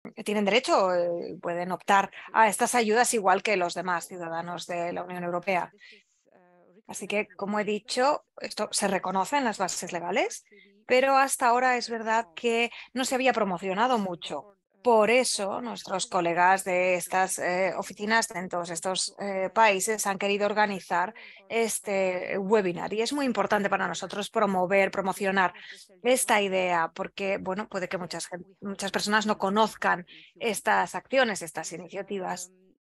tienen derecho, pueden optar a estas ayudas igual que los demás ciudadanos de la Unión Europea. Así que, como he dicho, esto se reconoce en las bases legales, pero hasta ahora es verdad que no se había promocionado mucho. Por eso, nuestros colegas de estas oficinas en todos estos países han querido organizar este webinar y es muy importante para nosotros promocionar esta idea porque, bueno, puede que muchas personas no conozcan estas acciones, estas iniciativas.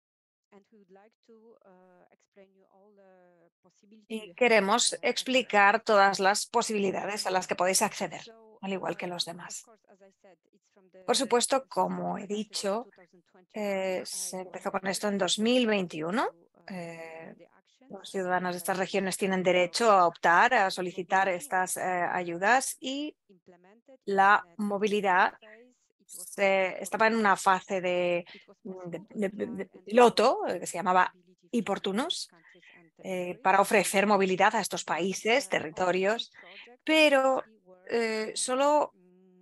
Y queremos explicar todas las posibilidades a las que podéis acceder, al igual que los demás. Por supuesto, como he dicho, se empezó con esto en 2021. Eh, los ciudadanos de estas regiones tienen derecho a optar, a solicitar estas ayudas y la movilidad estaba en una fase de piloto que se llamaba Oportunos para ofrecer movilidad a estos países, territorios, pero solo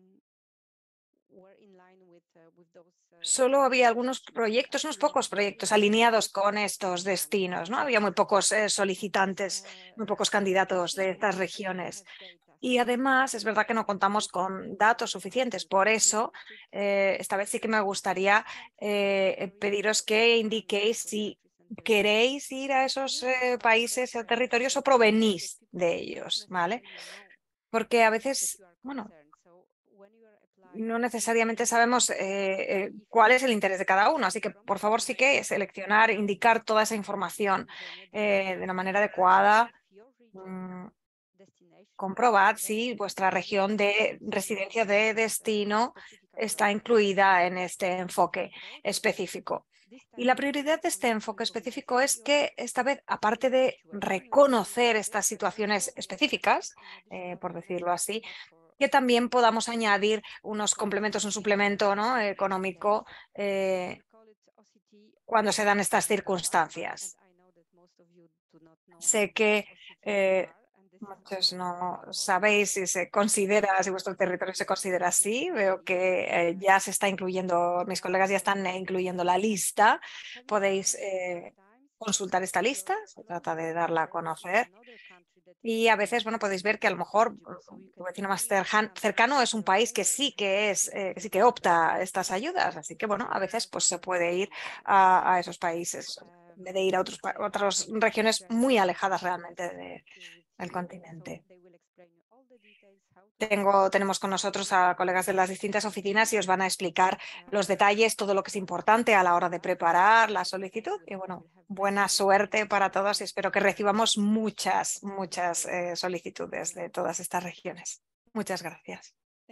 había algunos proyectos, unos pocos proyectos alineados con estos destinos, ¿no? Había muy pocos solicitantes, muy pocos candidatos de estas regiones. Y además es verdad que no contamos con datos suficientes. Por eso, esta vez sí que me gustaría pediros que indiquéis si queréis ir a esos países o territorios o provenís de ellos, ¿vale? Porque a veces, bueno, no necesariamente sabemos cuál es el interés de cada uno, así que por favor sí que seleccionar, indicar toda esa información de una manera adecuada. mm, Comprobad si vuestra región de residencia de destino está incluida en este enfoque específico. Y la prioridad de este enfoque específico es que esta vez, aparte de reconocer estas situaciones específicas, por decirlo así, que también podamos añadir unos complementos, un suplemento, ¿no?, económico cuando se dan estas circunstancias. Sé que muchos no sabéis si se considera, si vuestro territorio se considera así. Veo que ya se está incluyendo, mis colegas ya están incluyendo la lista. Podéis consultar esta lista, se trata de darla a conocer. Y a veces, bueno, podéis ver que a lo mejor tu vecino más cercano es un país que sí que es, que sí que opta a estas ayudas. Así que, bueno, a veces pues se puede ir a esos países en vez de ir a otras regiones muy alejadas realmente del continente. Tenemos con nosotros a colegas de las distintas oficinas y os van a explicar los detalles, todo lo que es importante a la hora de preparar la solicitud. Y bueno, buena suerte para todos y espero que recibamos muchas solicitudes de todas estas regiones. Muchas gracias.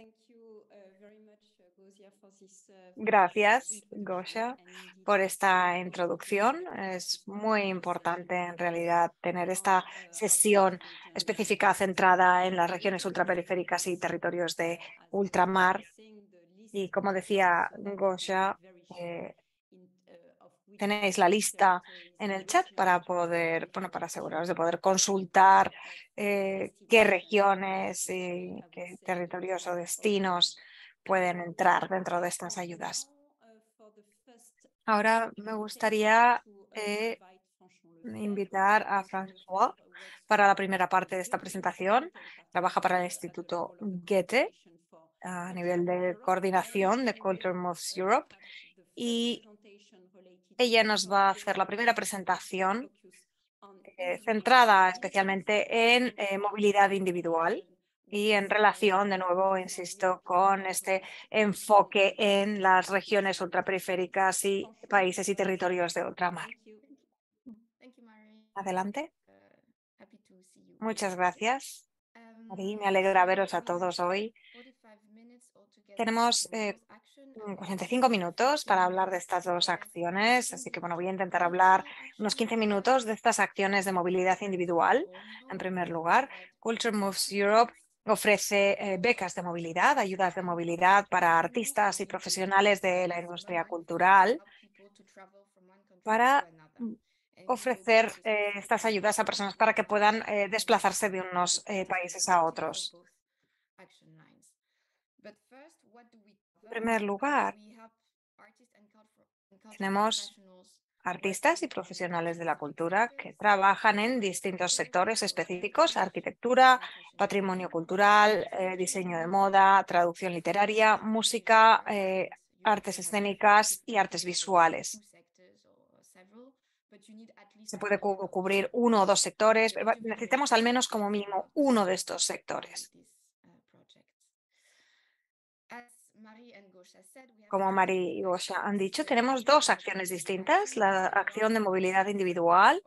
Gracias, Gosha, por esta introducción. Es muy importante en realidad tener esta sesión específica centrada en las regiones ultraperiféricas y territorios de ultramar. Y como decía Gosha, eh, tenéis la lista en el chat para poder, bueno, para aseguraros de poder consultar qué regiones y qué territorios o destinos pueden entrar dentro de estas ayudas. Ahora me gustaría invitar a François para la primera parte de esta presentación. Trabaja para el Instituto Goethe a nivel de coordinación de Culture Moves Europe y ella nos va a hacer la primera presentación centrada especialmente en movilidad individual y en relación, de nuevo, insisto, con este enfoque en las regiones ultraperiféricas y países y territorios de ultramar. Adelante. Muchas gracias, Mari. Me alegra veros a todos hoy. Tenemos 45 minutos para hablar de estas dos acciones, así que bueno, voy a intentar hablar unos 15 minutos de estas acciones de movilidad individual. En primer lugar, Culture Moves Europe ofrece becas de movilidad, ayudas de movilidad para artistas y profesionales de la industria cultural para ofrecer estas ayudas a personas para que puedan desplazarse de unos países a otros. En primer lugar, Tenemos artistas y profesionales de la cultura que trabajan en distintos sectores específicos: arquitectura, patrimonio cultural, diseño de moda, traducción literaria, música, artes escénicas y artes visuales. Se puede cubrir uno o dos sectores, pero necesitamos al menos como mínimo uno de estos sectores. Como Mari y Gosha han dicho, tenemos dos acciones distintas: la acción de movilidad individual,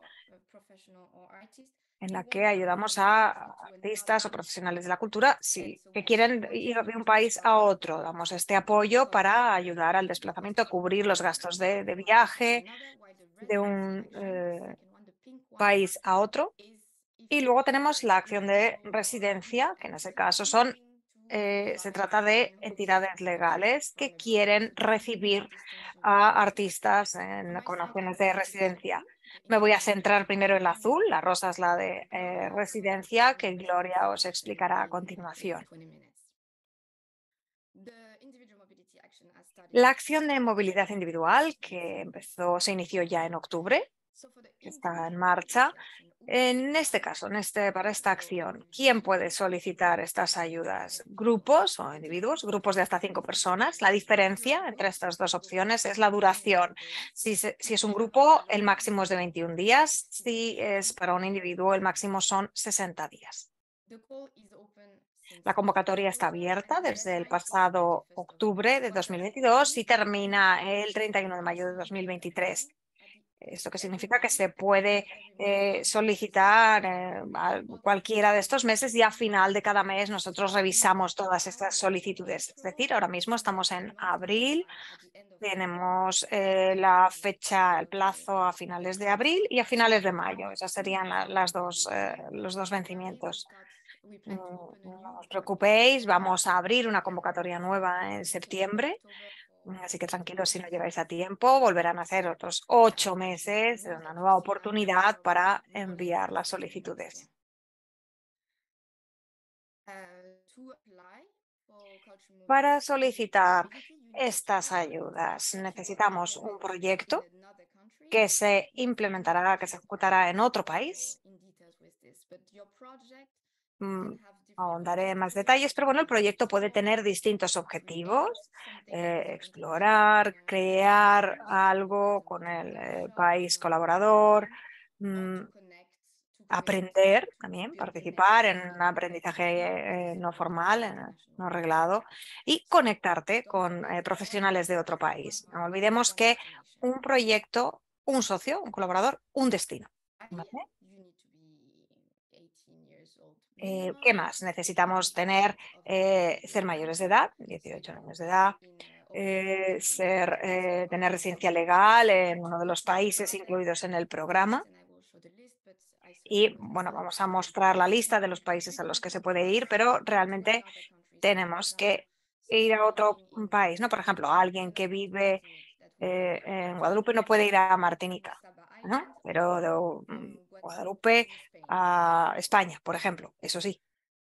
en la que ayudamos a artistas o profesionales de la cultura que quieren ir de un país a otro. Damos este apoyo para ayudar al desplazamiento, a cubrir los gastos de viaje de un país a otro. Y luego tenemos la acción de residencia, que en ese caso se trata de entidades legales que quieren recibir a artistas con acciones de residencia. Me voy a centrar primero en la azul. La rosa es la de residencia, que Gloria os explicará a continuación. La acción de movilidad individual, que se inició ya en octubre, que está en marcha. En este caso, para esta acción, ¿quién puede solicitar estas ayudas? ¿Grupos o individuos? Grupos de hasta 5 personas. La diferencia entre estas dos opciones es la duración. Si es un grupo, el máximo es de 21 días. Si es para un individuo, el máximo son 60 días. La convocatoria está abierta desde el pasado octubre de 2022 y termina el 31 de mayo de 2023. Esto que significa que se puede solicitar a cualquiera de estos meses, y a final de cada mes nosotros revisamos todas estas solicitudes. Es decir, ahora mismo estamos en abril, tenemos la fecha, el plazo a finales de abril y a finales de mayo. Esos serían los dos vencimientos. No os preocupéis, vamos a abrir una convocatoria nueva en septiembre. Así que tranquilos, si no llegáis a tiempo, volverán a hacer otros 8 meses, una nueva oportunidad para enviar las solicitudes. Para solicitar estas ayudas necesitamos un proyecto que se implementará, que se ejecutará en otro país. Ahondaré en más detalles, pero bueno, el proyecto puede tener distintos objetivos: explorar, crear algo con el país colaborador, mm, aprender también, participar en un aprendizaje no formal, no reglado, y conectarte con profesionales de otro país. No olvidemos que un proyecto, un socio, un colaborador, un destino. ¿Vale? ¿Qué más? Necesitamos ser mayores de edad, 18 años de edad, tener residencia legal en uno de los países incluidos en el programa. Y bueno, vamos a mostrar la lista de los países a los que se puede ir, pero realmente tenemos que ir a otro país, ¿no? Por ejemplo, alguien que vive en Guadalupe no puede ir a Martinica, ¿no? Pero de Guadalupe a España, por ejemplo, eso sí.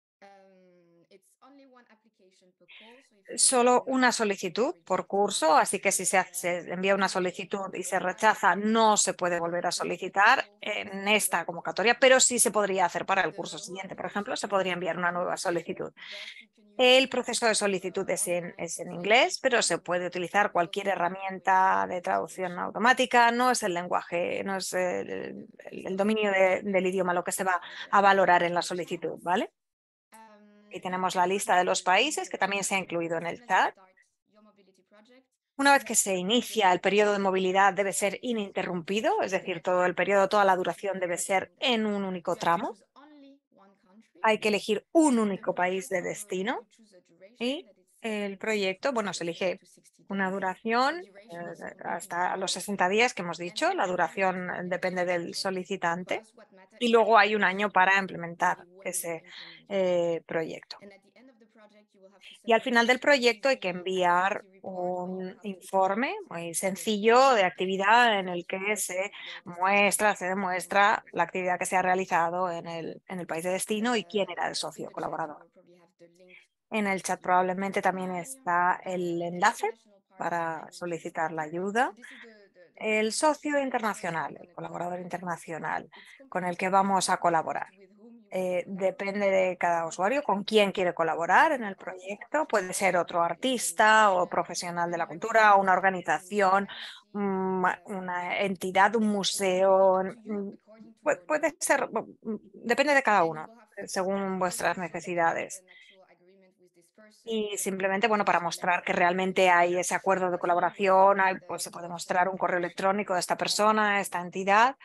Solo una solicitud por curso, así que si se envía una solicitud y se rechaza, no se puede volver a solicitar en esta convocatoria, pero sí se podría hacer para el curso siguiente. Por ejemplo, se podría enviar una nueva solicitud. El proceso de solicitud es en inglés, pero se puede utilizar cualquier herramienta de traducción automática. No es el lenguaje, no es el dominio del idioma lo que se va a valorar en la solicitud, ¿vale? Y tenemos la lista de los países que también se ha incluido en el chat. Una vez que se inicia el periodo de movilidad, debe ser ininterrumpido, es decir, todo el periodo, toda la duración debe ser en un único tramo. Hay que elegir un único país de destino y el proyecto, bueno, se elige una duración hasta los 60 días que hemos dicho. La duración depende del solicitante y luego hay un año para implementar ese proyecto. Y al final del proyecto hay que enviar un informe muy sencillo de actividad en el que se demuestra la actividad que se ha realizado en el país de destino y quién era el socio colaborador. En el chat probablemente también está el enlace para solicitar la ayuda. el socio internacional, el colaborador internacional con el que vamos a colaborar. Depende de cada usuario con quién quiere colaborar en el proyecto. Puede ser otro artista o profesional de la cultura, una organización, una entidad, un museo. Puede ser, depende de cada uno, según vuestras necesidades. Y simplemente, bueno, para mostrar que realmente hay ese acuerdo de colaboración, pues se puede mostrar un correo electrónico de esta persona, esta entidad.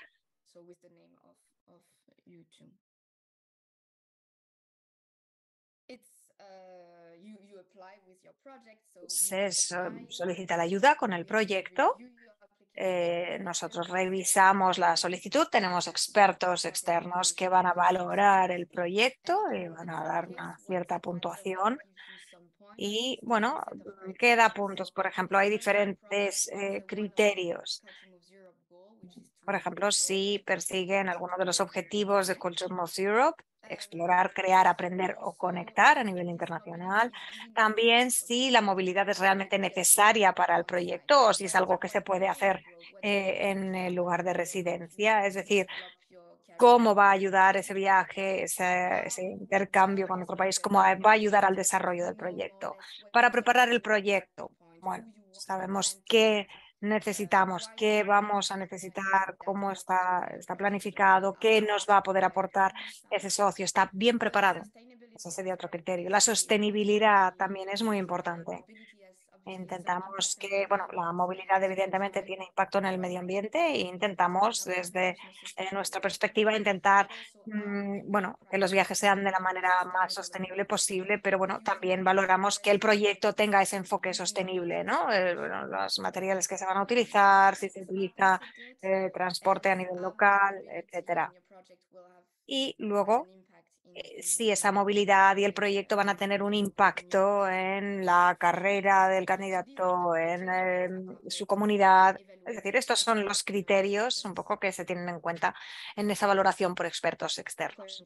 Solicita la ayuda con el proyecto. Nosotros revisamos la solicitud, tenemos expertos externos que van a valorar el proyecto y van a dar una cierta puntuación. Y bueno, queda puntos. Por ejemplo, hay diferentes criterios. Por ejemplo, si persiguen alguno de los objetivos de Culture Moves Europe, explorar, crear, aprender o conectar a nivel internacional. También si la movilidad es realmente necesaria para el proyecto o si es algo que se puede hacer en el lugar de residencia. Es decir, cómo va a ayudar ese viaje, ese intercambio con otro país, cómo va a ayudar al desarrollo del proyecto. Para preparar el proyecto, bueno, sabemos qué necesitamos, qué vamos a necesitar, cómo está planificado, qué nos va a poder aportar ese socio, está bien preparado. Ese sería otro criterio. La sostenibilidad también es muy importante. Intentamos que, bueno, la movilidad evidentemente tiene impacto en el medio ambiente e intentamos desde nuestra perspectiva intentar, bueno, que los viajes sean de la manera más sostenible posible, pero bueno, también valoramos que el proyecto tenga ese enfoque sostenible, ¿no? Bueno, los materiales que se van a utilizar, si se utiliza transporte a nivel local, etcétera. Y luego si esa movilidad y el proyecto van a tener un impacto en la carrera del candidato, en su comunidad. Es decir, estos son los criterios un poco que se tienen en cuenta en esa valoración por expertos externos.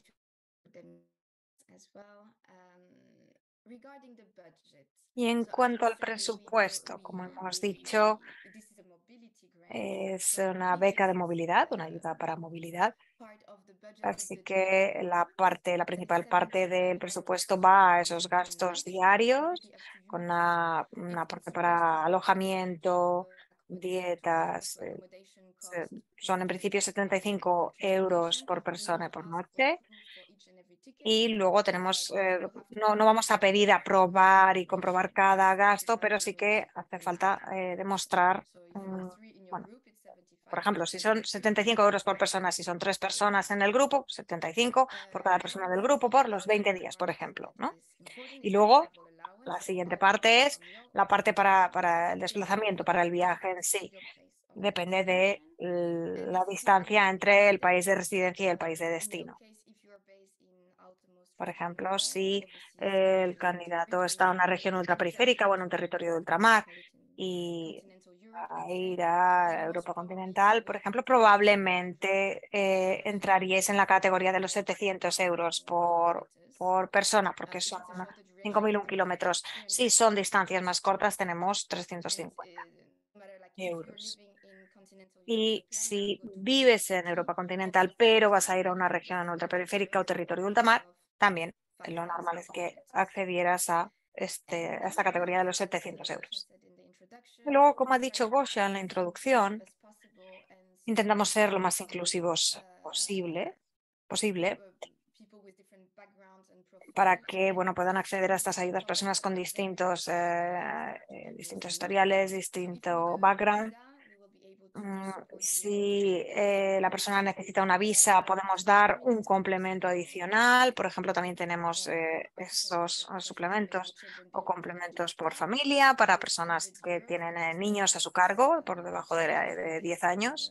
Y en cuanto al presupuesto, como hemos dicho, es una beca de movilidad, una ayuda para movilidad. Así que la principal parte del presupuesto va a esos gastos diarios, con una parte para alojamiento, dietas. Son en principio 75 euros por persona y por noche. Y luego tenemos, no vamos a pedir aprobar y comprobar cada gasto, pero sí que hace falta demostrar, bueno, por ejemplo, si son 75 euros por persona, si son 3 personas en el grupo, 75 por cada persona del grupo por los 20 días, por ejemplo, ¿no? Y luego la siguiente parte es la parte para el desplazamiento, para el viaje en sí. Depende de la distancia entre el país de residencia y el país de destino. Por ejemplo, si el candidato está en una región ultraperiférica o en un territorio de ultramar y a ir a Europa continental, por ejemplo, probablemente entraríais en la categoría de los 700 euros por persona, porque son 5.001 kilómetros. Si son distancias más cortas, tenemos 350 euros. Y si vives en Europa continental, pero vas a ir a una región ultraperiférica o territorio de ultramar, también lo normal es que accedieras a esta categoría de los 700 euros. Y luego, como ha dicho Gosha en la introducción, intentamos ser lo más inclusivos posible para que bueno, puedan acceder a estas ayudas personas con distintos historiales, distinto background. Si la persona necesita una visa, podemos dar un complemento adicional. Por ejemplo, también tenemos esos suplementos o complementos por familia para personas que tienen niños a su cargo por debajo de 10 años.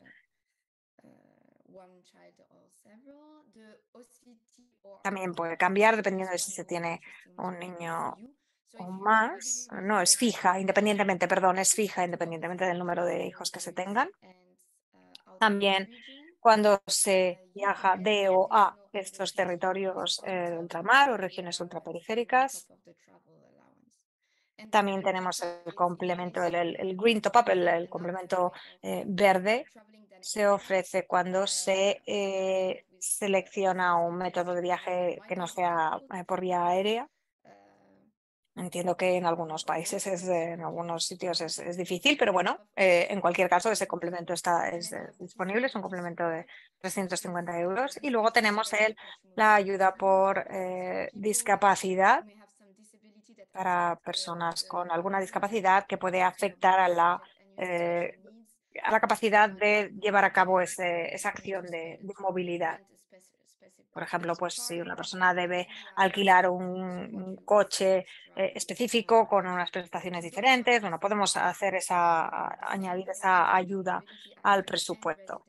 También puede cambiar dependiendo de si se tiene un niño o más. No es fija, independientemente, perdón, es fija independientemente del número de hijos que se tengan. También cuando se viaja de o a estos territorios de ultramar o regiones ultraperiféricas. También tenemos el complemento, el Green Top Up, el complemento verde. Se ofrece cuando se selecciona un método de viaje que no sea por vía aérea. Entiendo que en algunos países, en algunos sitios es difícil, pero bueno, en cualquier caso ese complemento es disponible, es un complemento de 350 euros. Y luego tenemos la ayuda por discapacidad para personas con alguna discapacidad que puede afectar eh, a la capacidad de llevar a cabo esa acción de movilidad. Por ejemplo, pues si una persona debe alquilar un coche específico con unas prestaciones diferentes, bueno, podemos añadir esa ayuda al presupuesto.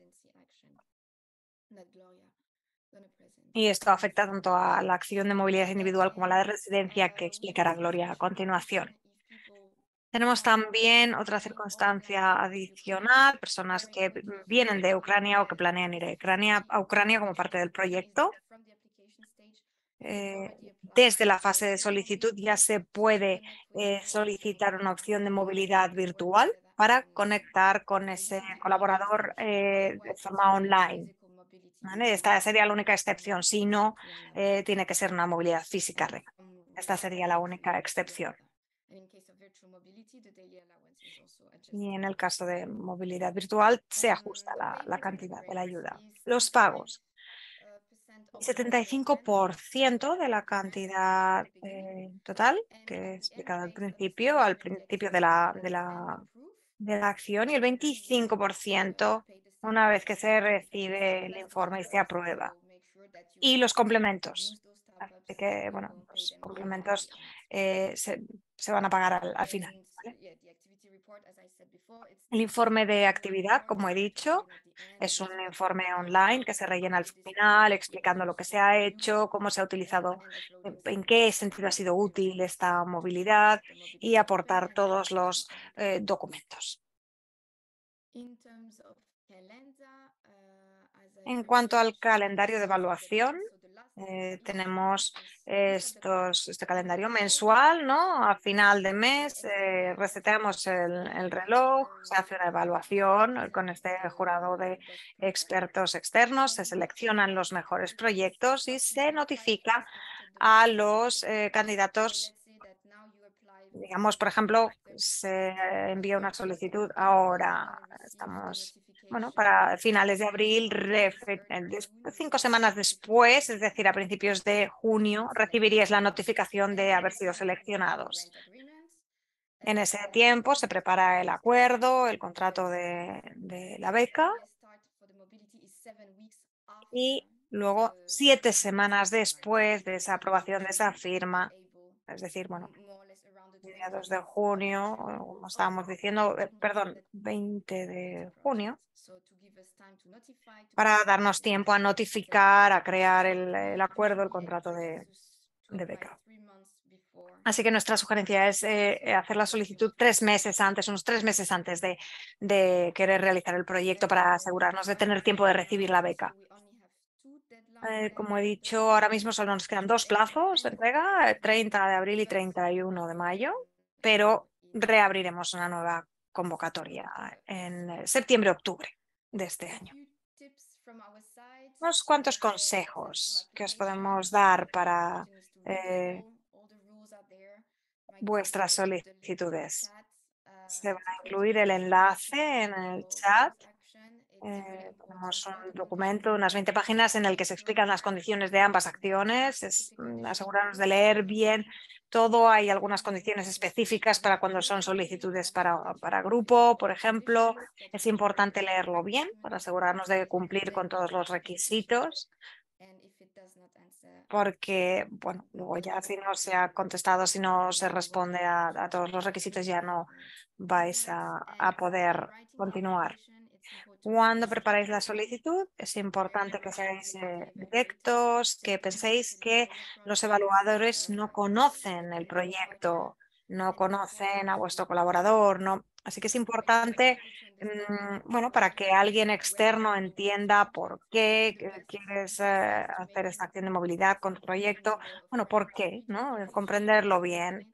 Y esto afecta tanto a la acción de movilidad individual como a la de residencia, que explicará Gloria a continuación. Tenemos también otra circunstancia adicional, personas que vienen de Ucrania o que planean ir a Ucrania como parte del proyecto. Desde la fase de solicitud ya se puede solicitar una opción de movilidad virtual para conectar con ese colaborador de forma online. ¿Vale? Esta sería la única excepción, si no, tiene que ser una movilidad física real. Esta sería la única excepción. Y en el caso de movilidad virtual se ajusta la cantidad de la ayuda. Los pagos. 75% de la cantidad total que he explicado al principio de la acción, y el 25% una vez que se recibe el informe y se aprueba. Y los complementos. Así que, bueno, los complementos se van a pagar al final. ¿Vale? El informe de actividad, como he dicho, es un informe online que se rellena al final explicando lo que se ha hecho, cómo se ha utilizado, en qué sentido ha sido útil esta movilidad y aportar todos los documentos. En cuanto al calendario de evaluación, tenemos este calendario mensual, ¿no? A final de mes reseteamos el reloj, se hace una evaluación con este jurado de expertos externos, se seleccionan los mejores proyectos y se notifica a los candidatos. Digamos, por ejemplo, se envía una solicitud ahora, estamos, bueno, para finales de abril, 5 semanas después, es decir, a principios de junio, recibiríais la notificación de haber sido seleccionados. En ese tiempo se prepara el acuerdo, el contrato de la beca y luego 7 semanas después de esa aprobación de esa firma, es decir, bueno, mediados de junio, como estábamos diciendo, perdón, 20 de junio, para darnos tiempo a notificar, a crear el acuerdo, el contrato de beca. Así que nuestra sugerencia es hacer la solicitud 3 meses antes, unos 3 meses antes de querer realizar el proyecto para asegurarnos de tener tiempo de recibir la beca. Como he dicho, ahora mismo solo nos quedan 2 plazos de entrega, 30 de abril y 31 de mayo, pero reabriremos una nueva convocatoria en septiembre-octubre de este año. Unos cuantos consejos que os podemos dar para vuestras solicitudes. Se va a incluir el enlace en el chat. Tenemos un documento, unas 20 páginas, en el que se explican las condiciones de ambas acciones. Asegurarnos de leer bien todo. Hay algunas condiciones específicas para cuando son solicitudes para grupo, por ejemplo. Es importante leerlo bien para asegurarnos de cumplir con todos los requisitos, porque, bueno, luego ya si no se ha contestado, si no se responde a todos los requisitos, ya no vais a poder continuar. Cuando preparáis la solicitud, es importante que seáis directos, que penséis que los evaluadores no conocen el proyecto, no conocen a vuestro colaborador, no. Así que es importante, bueno, para que alguien externo entienda por qué quieres hacer esta acción de movilidad con tu proyecto, bueno, por qué, ¿no? Comprenderlo bien.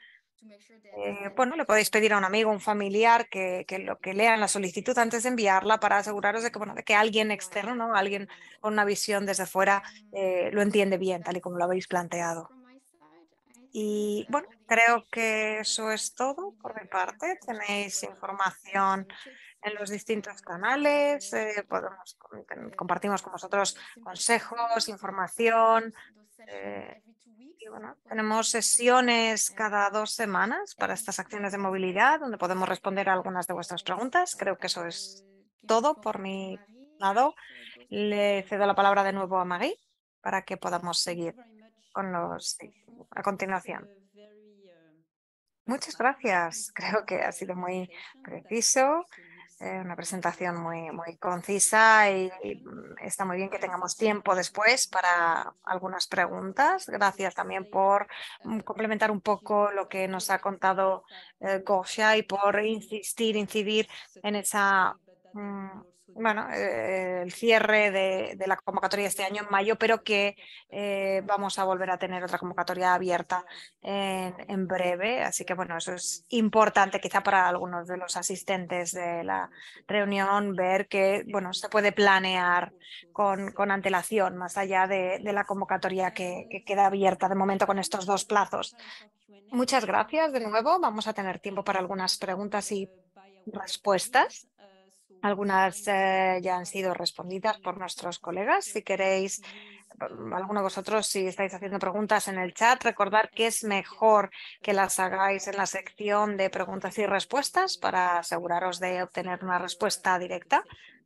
Bueno, le podéis pedir a un amigo, un familiar que lean la solicitud antes de enviarla para aseguraros de que, bueno, de que alguien externo, ¿no? Alguien con una visión desde fuera lo entiende bien, tal y como lo habéis planteado. Y bueno, creo que eso es todo por mi parte. Tenéis información en los distintos canales, compartimos con vosotros consejos, información. eh, y bueno, tenemos sesiones cada 2 semanas para estas acciones de movilidad donde podemos responder a algunas de vuestras preguntas. Creo que eso es todo por mi lado. Le cedo la palabra de nuevo a Marie para que podamos seguir con los a continuación. Muchas gracias. Creo que ha sido muy preciso, una presentación muy concisa y está muy bien que tengamos tiempo después para algunas preguntas. Gracias también por complementar un poco lo que nos ha contado Gosha y por incidir en esa, bueno, el cierre de la convocatoria este año en mayo, pero que vamos a volver a tener otra convocatoria abierta en breve. Así que bueno, eso es importante quizá para algunos de los asistentes de la reunión ver que bueno, se puede planear con antelación más allá de la convocatoria que queda abierta de momento con estos dos plazos. Muchas gracias de nuevo. Vamos a tener tiempo para algunas preguntas y respuestas. Algunas ya han sido respondidas por nuestros colegas. Si queréis, alguno de vosotros, si estáis haciendo preguntas en el chat, recordad que es mejor que las hagáis en la sección de preguntas y respuestas para aseguraros de obtener una respuesta directa.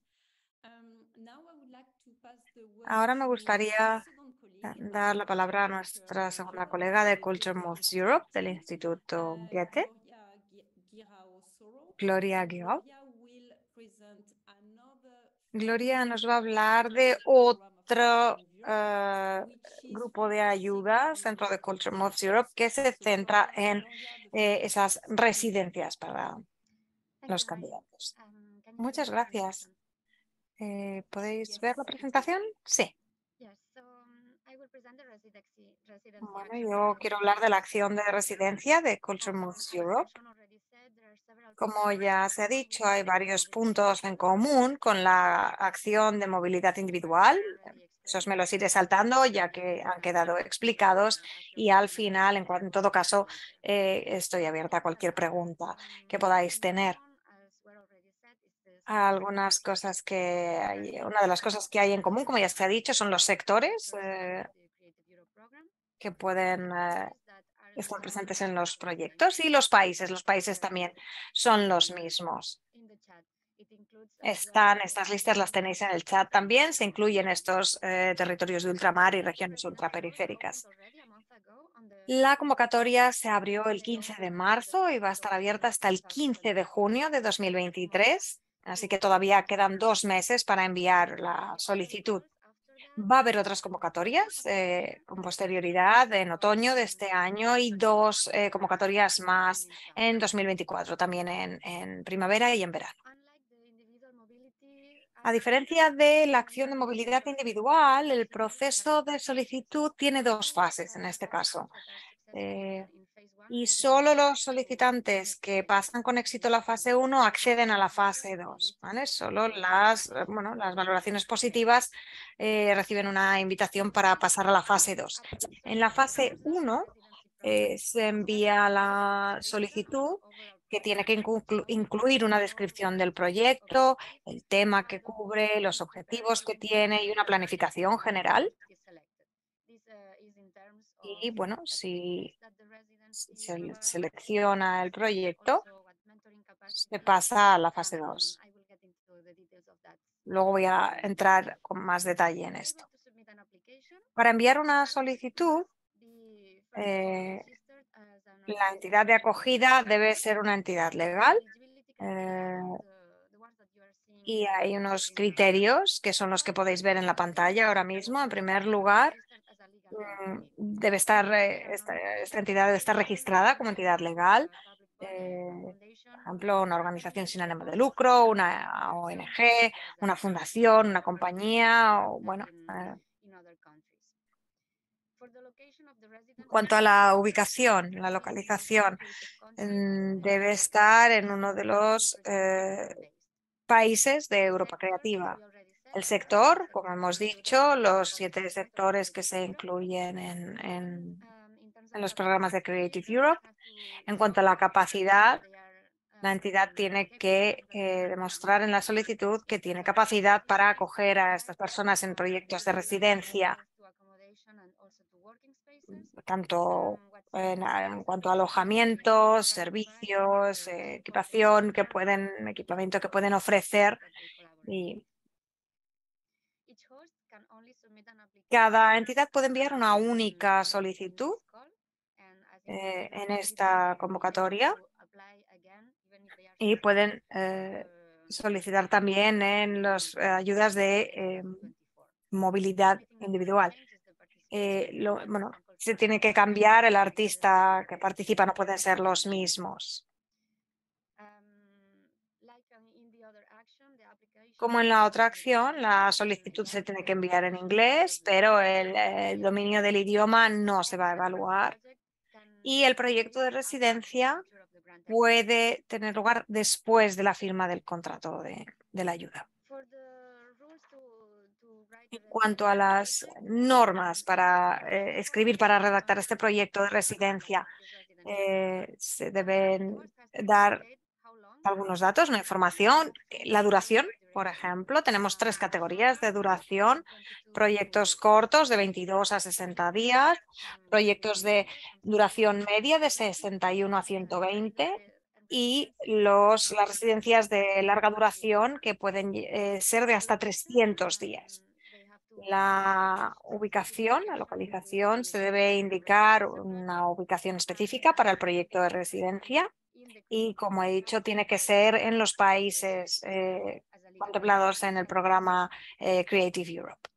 Ahora me gustaría dar la palabra a nuestra segunda colega de Culture Moves Europe del Instituto Goethe, Gloria Guillaume. Gloria nos va a hablar de otro grupo de ayudas dentro de Culture Moves Europe que se centra en esas residencias para los candidatos. Muchas gracias. ¿Podéis ver la presentación? Sí. Bueno, yo quiero hablar de la acción de residencia de Culture Moves Europe. Como ya se ha dicho, hay varios puntos en común con la acción de movilidad individual. Esos me los iré saltando ya que han quedado explicados y al final, en todo caso, estoy abierta a cualquier pregunta que podáis tener. Algunas cosas que hay, una de las cosas que hay en común, como ya se ha dicho, son los sectores que pueden estar presentes en los proyectos y los países. Los países también son los mismos. Estas listas las tenéis en el chat también. Se incluyen estos territorios de ultramar y regiones ultraperiféricas. La convocatoria se abrió el 15 de marzo y va a estar abierta hasta el 15 de junio de 2023. Así que todavía quedan 2 meses para enviar la solicitud. Va a haber otras convocatorias con posterioridad en otoño de este año y dos convocatorias más en 2024, también en primavera y en verano. A diferencia de la acción de movilidad individual, el proceso de solicitud tiene dos fases en este caso. Y solo los solicitantes que pasan con éxito la fase 1 acceden a la fase 2, ¿vale? Solo las valoraciones positivas reciben una invitación para pasar a la fase 2. En la fase 1 se envía la solicitud que tiene que incluir una descripción del proyecto, el tema que cubre, los objetivos que tiene y una planificación general. Y bueno, si se selecciona el proyecto, se pasa a la fase 2. Luego voy a entrar con más detalle en esto. Para enviar una solicitud, la entidad de acogida debe ser una entidad legal eh, y hay unos criterios que son los que podéis ver en la pantalla ahora mismo. En primer lugar, debe estar, esta entidad debe estar registrada como entidad legal. Por ejemplo, una organización sin ánimo de lucro, una ONG, una fundación, una compañía o bueno. En cuanto a la ubicación, la localización, debe estar en uno de los países de Europa Creativa. El sector, como hemos dicho, los 7 sectores que se incluyen en los programas de Creative Europe. En cuanto a la capacidad, la entidad tiene que demostrar en la solicitud que tiene capacidad para acoger a estas personas en proyectos de residencia, tanto en cuanto a alojamientos, servicios, equipamiento que pueden ofrecer. Y cada entidad puede enviar una única solicitud en esta convocatoria y pueden solicitar también en las ayudas de movilidad individual. Bueno, se tiene que cambiar, el artista que participa no pueden ser los mismos. Como en la otra acción, la solicitud se tiene que enviar en inglés, pero el dominio del idioma no se va a evaluar. Y el proyecto de residencia puede tener lugar después de la firma del contrato de la ayuda. En cuanto a las normas para escribir, para redactar este proyecto de residencia, se deben dar algunos datos, una información, la duración. Por ejemplo, tenemos 3 categorías de duración: proyectos cortos de 22 a 60 días, proyectos de duración media de 61 a 120 y las residencias de larga duración que pueden ser de hasta 300 días. La ubicación, la localización, se debe indicar una ubicación específica para el proyecto de residencia y, como he dicho, tiene que ser en los países contemplados en el programa Creative Europe.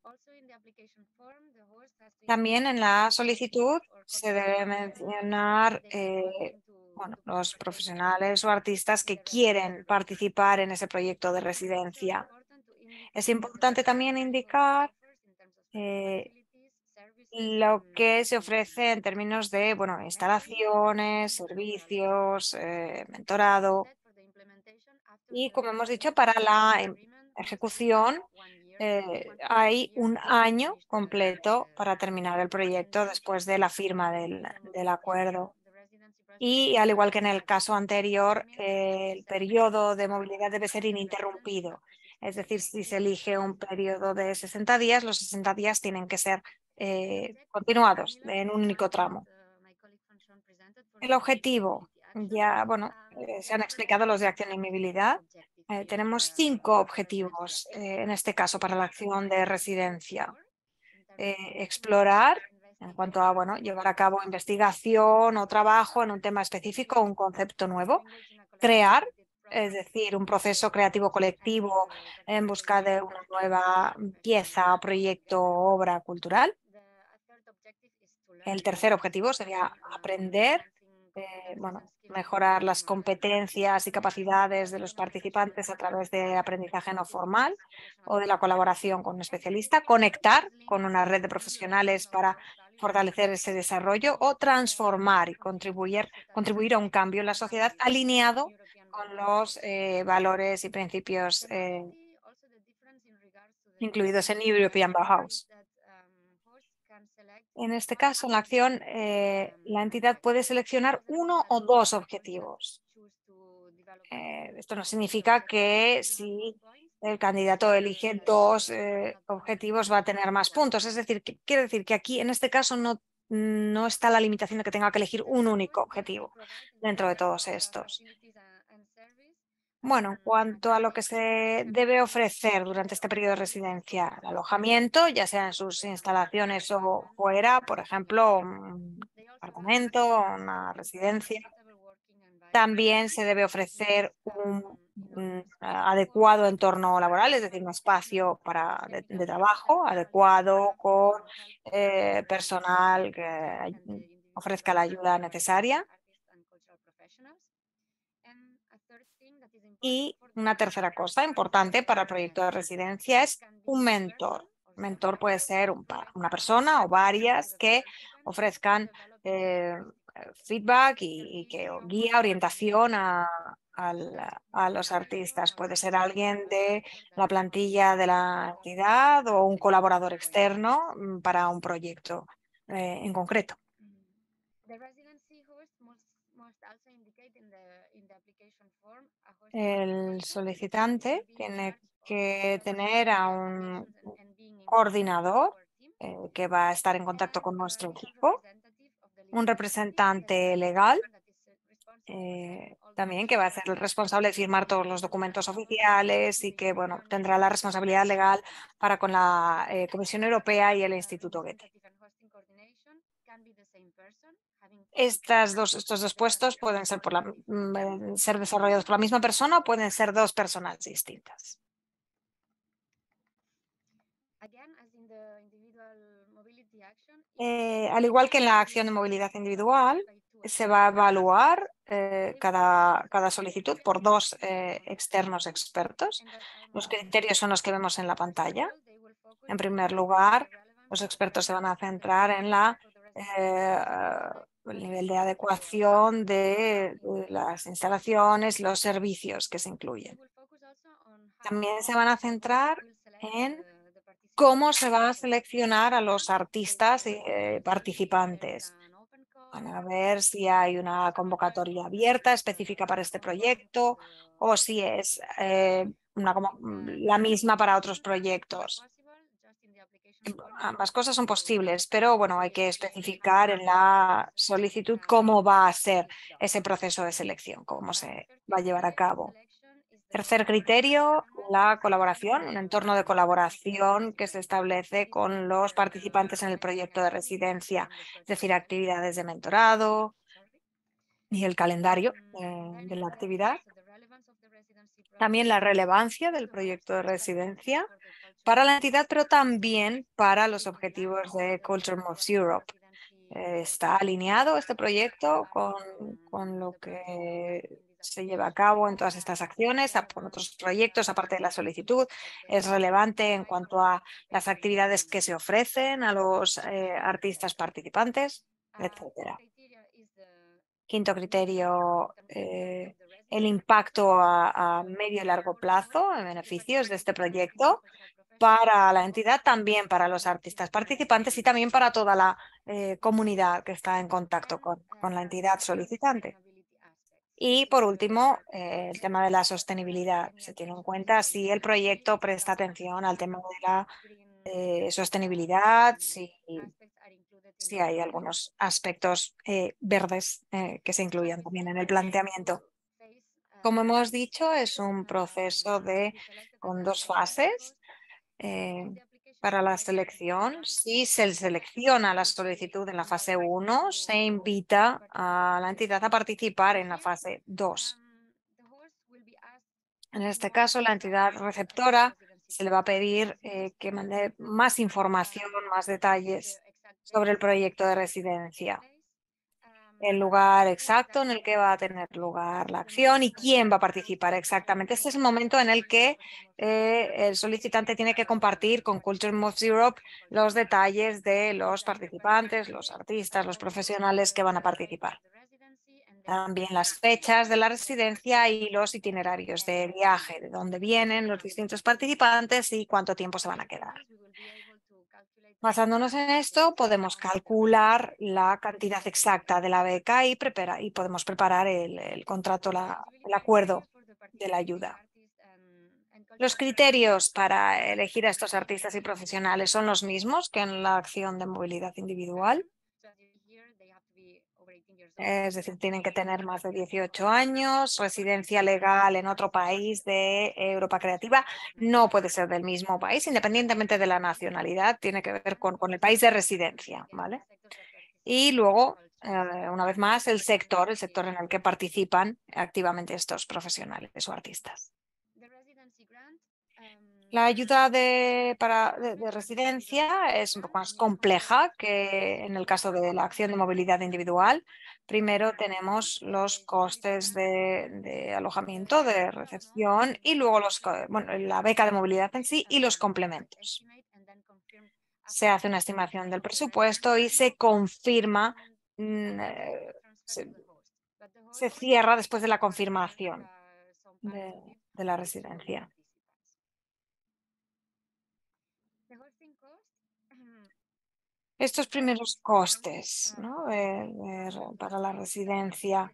También en la solicitud se debe mencionar bueno, los profesionales o artistas que quieren participar en ese proyecto de residencia. Es importante también indicar eh, lo que se ofrece en términos de, bueno, instalaciones, servicios, mentorado. Y, como hemos dicho, para la ejecución hay un año completo para terminar el proyecto después de la firma del acuerdo. Y, al igual que en el caso anterior, el periodo de movilidad debe ser ininterrumpido. Es decir, si se elige un periodo de 60 días, los 60 días tienen que ser continuados en un único tramo. El objetivo, ya, bueno, se han explicado los de acción y movilidad. Tenemos 5 objetivos en este caso para la acción de residencia. Explorar en cuanto a, bueno, llevar a cabo investigación o trabajo en un tema específico, un concepto nuevo. Crear, es decir, un proceso creativo colectivo en busca de una nueva pieza, proyecto o obra cultural. El tercer objetivo sería aprender, bueno, mejorar las competencias y capacidades de los participantes a través de aprendizaje no formal o de la colaboración con un especialista. Conectar con una red de profesionales para fortalecer ese desarrollo o transformar y contribuir a un cambio en la sociedad alineado con los valores y principios incluidos en European Bauhaus. En este caso, en la acción, la entidad puede seleccionar 1 o 2 objetivos. Esto no significa que si el candidato elige 2 objetivos va a tener más puntos. Es decir, quiere decir que aquí, en este caso, no está la limitación de que tenga que elegir un único objetivo dentro de todos estos. Bueno, en cuanto a lo que se debe ofrecer durante este periodo de residencia, el alojamiento, ya sea en sus instalaciones o fuera, por ejemplo, un apartamento, una residencia. También se debe ofrecer un adecuado entorno laboral, es decir, un espacio de trabajo adecuado con personal que ofrezca la ayuda necesaria. Y una tercera cosa importante para el proyecto de residencia es un mentor. mentor puede ser una persona o varias que ofrezcan feedback y que guía, orientación a los artistas. Puede ser alguien de la plantilla de la entidad o un colaborador externo para un proyecto en concreto. El solicitante tiene que tener a un coordinador que va a estar en contacto con nuestro equipo, un representante legal también que va a ser el responsable de firmar todos los documentos oficiales y que, bueno, tendrá la responsabilidad legal para con la Comisión Europea y el Instituto Goethe. Estos dos puestos pueden ser, ser desarrollados por la misma persona o pueden ser dos personas distintas. Al igual que en la acción de movilidad individual, se va a evaluar cada solicitud por dos externos expertos. Los criterios son los que vemos en la pantalla. En primer lugar, los expertos se van a centrar en el nivel de adecuación de las instalaciones, los servicios que se incluyen. También se van a centrar en cómo se va a seleccionar a los artistas y participantes. Van a ver si hay una convocatoria abierta específica para este proyecto o si es la misma para otros proyectos. Ambas cosas son posibles, pero bueno, hay que especificar en la solicitud cómo va a ser ese proceso de selección, cómo se va a llevar a cabo. Tercer criterio, la colaboración, un entorno de colaboración que se establece con los participantes en el proyecto de residencia, es decir, actividades de mentorado y el calendario de la actividad. También la relevancia del proyecto de residencia para la entidad, pero también para los objetivos de Culture Moves Europe. ¿Está alineado este proyecto con lo que se lleva a cabo en todas estas acciones, con otros proyectos aparte de la solicitud? ¿Es relevante en cuanto a las actividades que se ofrecen a los artistas participantes, etcétera? Quinto criterio, el impacto a medio y largo plazo en beneficios de este proyecto para la entidad, también para los artistas participantes y también para toda la comunidad que está en contacto con la entidad solicitante. Y por último, el tema de la sostenibilidad. Se tiene en cuenta si el proyecto presta atención al tema de la sostenibilidad, si hay algunos aspectos verdes que se incluyan también en el planteamiento. Como hemos dicho, es un proceso con dos fases. Para la selección, si se selecciona la solicitud en la fase 1, se invita a la entidad a participar en la fase 2. En este caso, la entidad receptora se le va a pedir que mande más información, más detalles sobre el proyecto de residencia, el lugar exacto en el que va a tener lugar la acción y quién va a participar exactamente. Este es el momento en el que el solicitante tiene que compartir con Culture Moves Europe los detalles de los participantes, los artistas, los profesionales que van a participar. También las fechas de la residencia y los itinerarios de viaje, de dónde vienen los distintos participantes y cuánto tiempo se van a quedar. Basándonos en esto, podemos calcular la cantidad exacta de la beca y podemos preparar el contrato, el acuerdo de la ayuda. Los criterios para elegir a estos artistas y profesionales son los mismos que en la acción de movilidad individual. Es decir, tienen que tener más de 18 años, residencia legal en otro país de Europa Creativa. No puede ser del mismo país, independientemente de la nacionalidad, tiene que ver con el país de residencia, ¿vale? Y luego, una vez más, el sector en el que participan activamente estos profesionales o artistas. La ayuda de residencia es un poco más compleja que en el caso de la acción de movilidad individual. Primero tenemos los costes de alojamiento, de recepción y luego la beca de movilidad en sí y los complementos. se hace una estimación del presupuesto y se confirma, se, se cierra después de la confirmación de la residencia. Estos primeros costes, ¿no? Para la residencia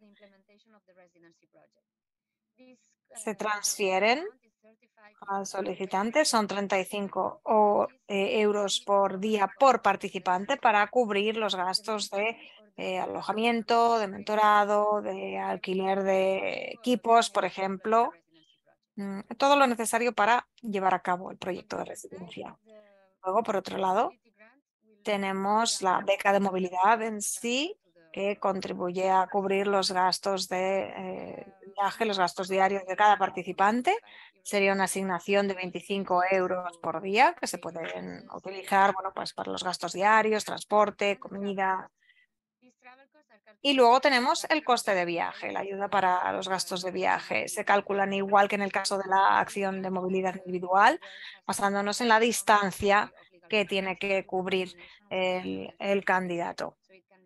se transfieren al solicitante, son 35 euros por día por participante para cubrir los gastos de alojamiento, de mentorado, de alquiler de equipos, por ejemplo, todo lo necesario para llevar a cabo el proyecto de residencia. Luego, por otro lado, tenemos la beca de movilidad en sí, que contribuye a cubrir los gastos de viaje, los gastos diarios de cada participante. Sería una asignación de 25 euros por día que se pueden utilizar, bueno, pues para los gastos diarios, transporte, comida. Y luego tenemos el coste de viaje, la ayuda para los gastos de viaje. Se calculan igual que en el caso de la acción de movilidad individual, basándonos en la distancia que tiene que cubrir el candidato.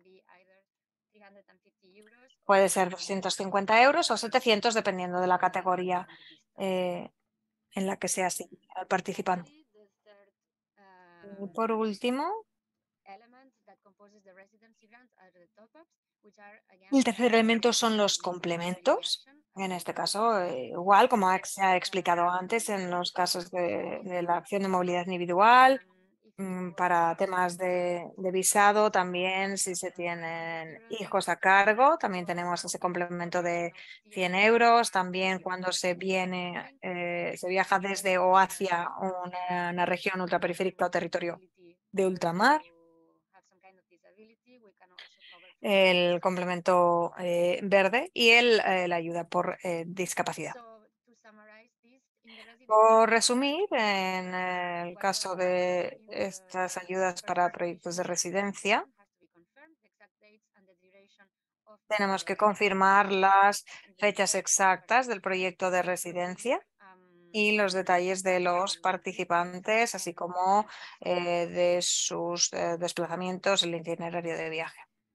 Puede ser 250 euros o 700, dependiendo de la categoría en la que sea el participante. Y por último, el tercer elemento son los complementos. En este caso, igual como se ha explicado antes, en los casos de la acción de movilidad individual, para temas de visado, también si se tienen hijos a cargo, también tenemos ese complemento de 100 euros. También cuando se viaja desde o hacia una región ultraperiférica o territorio de ultramar, el complemento verde y la ayuda por discapacidad. Por resumir, en el caso de estas ayudas para proyectos de residencia, tenemos que confirmar las fechas exactas del proyecto de residencia y los detalles de los participantes, así como de sus desplazamientos, el itinerario de viaje.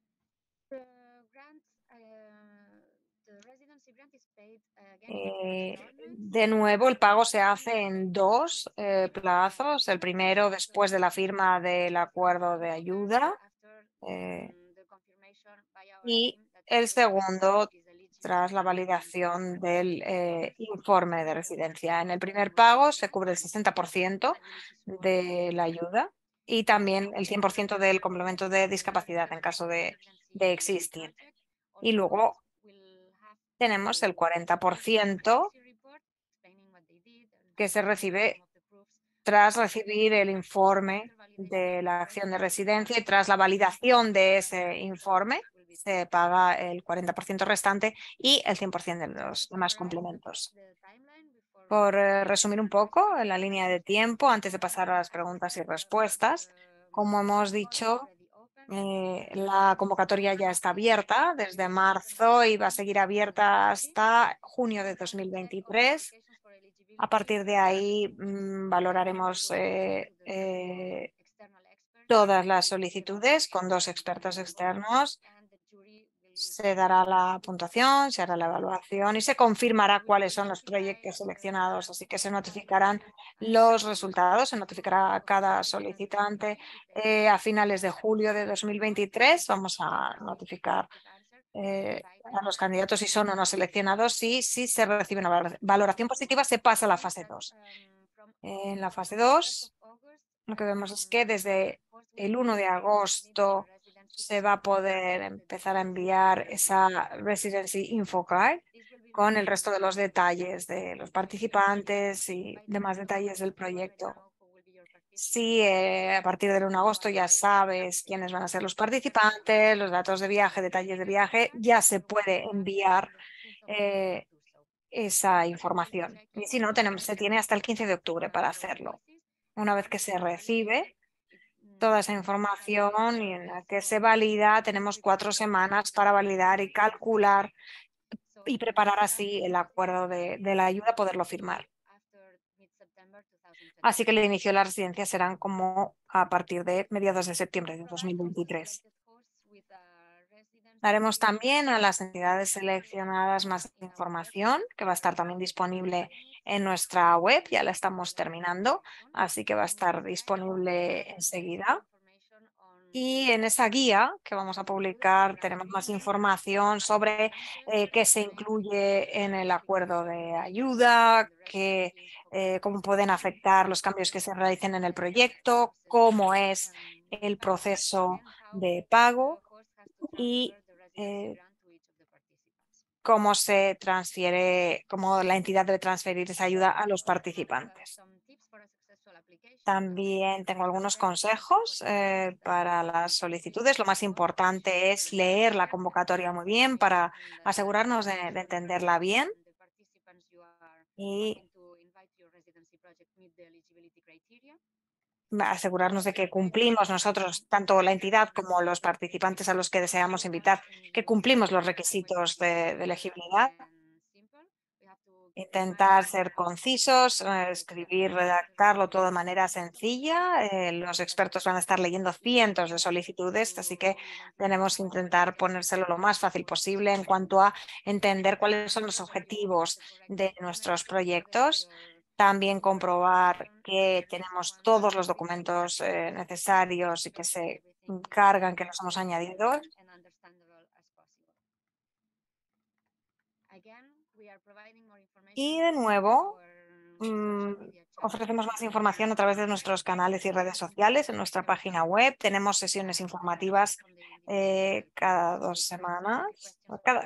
De nuevo, el pago se hace en dos plazos. El primero después de la firma del acuerdo de ayuda y el segundo tras la validación del informe de residencia. En el primer pago se cubre el 60% de la ayuda y también el 100% del complemento de discapacidad en caso de existir. Y luego tenemos el 40% que se recibe tras recibir el informe de la acción de residencia y tras la validación de ese informe se paga el 40% restante y el 100% de los demás complementos. Por resumir un poco en la línea de tiempo, antes de pasar a las preguntas y respuestas, como hemos dicho, la convocatoria ya está abierta desde marzo y va a seguir abierta hasta junio de 2023. A partir de ahí valoraremos todas las solicitudes con dos expertos externos. Se dará la puntuación, se hará la evaluación y se confirmará cuáles son los proyectos seleccionados. Así que se notificarán los resultados, se notificará a cada solicitante. A finales de julio de 2023 vamos a notificar a los candidatos si son o no seleccionados. Y si se recibe una valoración positiva, se pasa a la fase 2. En la fase 2, lo que vemos es que desde el 1 de agosto se va a poder empezar a enviar esa Residency Info Card con el resto de los detalles de los participantes y demás detalles del proyecto. Si a partir del 1 de agosto ya sabes quiénes van a ser los participantes, los datos de viaje, detalles de viaje, ya se puede enviar esa información. Y si no, se tiene hasta el 15 de octubre para hacerlo. Una vez que se recibe toda esa información y en la que se valida, tenemos 4 semanas para validar y calcular y preparar así el acuerdo de la ayuda, poderlo firmar. Así que el inicio de las residencias serán como a partir de mediados de septiembre de 2023. Daremos también a las entidades seleccionadas más información, que va a estar también disponible en nuestra web. Ya la estamos terminando, así que va a estar disponible enseguida. Y en esa guía que vamos a publicar tenemos más información sobre qué se incluye en el acuerdo de ayuda, cómo pueden afectar los cambios que se realicen en el proyecto, cómo es el proceso de pago y cómo se transfiere, cómo la entidad debe transferir esa ayuda a los participantes. También tengo algunos consejos para las solicitudes. Lo más importante es leer la convocatoria muy bien para asegurarnos de entenderla bien y asegurarnos de que cumplimos nosotros, tanto la entidad como los participantes a los que deseamos invitar, que cumplimos los requisitos de elegibilidad. Intentar ser concisos, escribir, redactarlo todo de manera sencilla. Los expertos van a estar leyendo cientos de solicitudes, así que tenemos que intentar ponérselo lo más fácil posible en cuanto a entender cuáles son los objetivos de nuestros proyectos. También comprobar que tenemos todos los documentos necesarios y que se cargan, que nos hemos añadido. Y de nuevo, ofrecemos más información a través de nuestros canales y redes sociales. En nuestra página web tenemos sesiones informativas cada 2 semanas.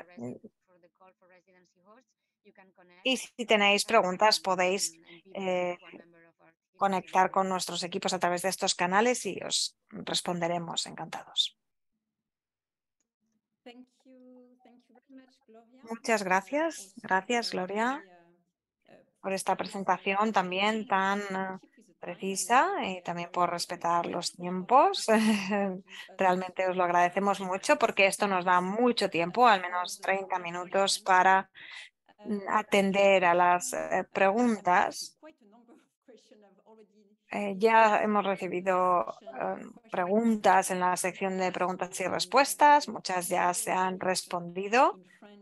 Y si tenéis preguntas, podéis eh, conectar con nuestros equipos a través de estos canales y os responderemos encantados. Muchas gracias. Gracias, Gloria, por esta presentación también tan precisa y también por respetar los tiempos. Realmente os lo agradecemos mucho porque esto nos da mucho tiempo, al menos 30 minutos, para atender a las preguntas. Ya hemos recibido preguntas en la sección de preguntas y respuestas. Muchas ya se han respondido.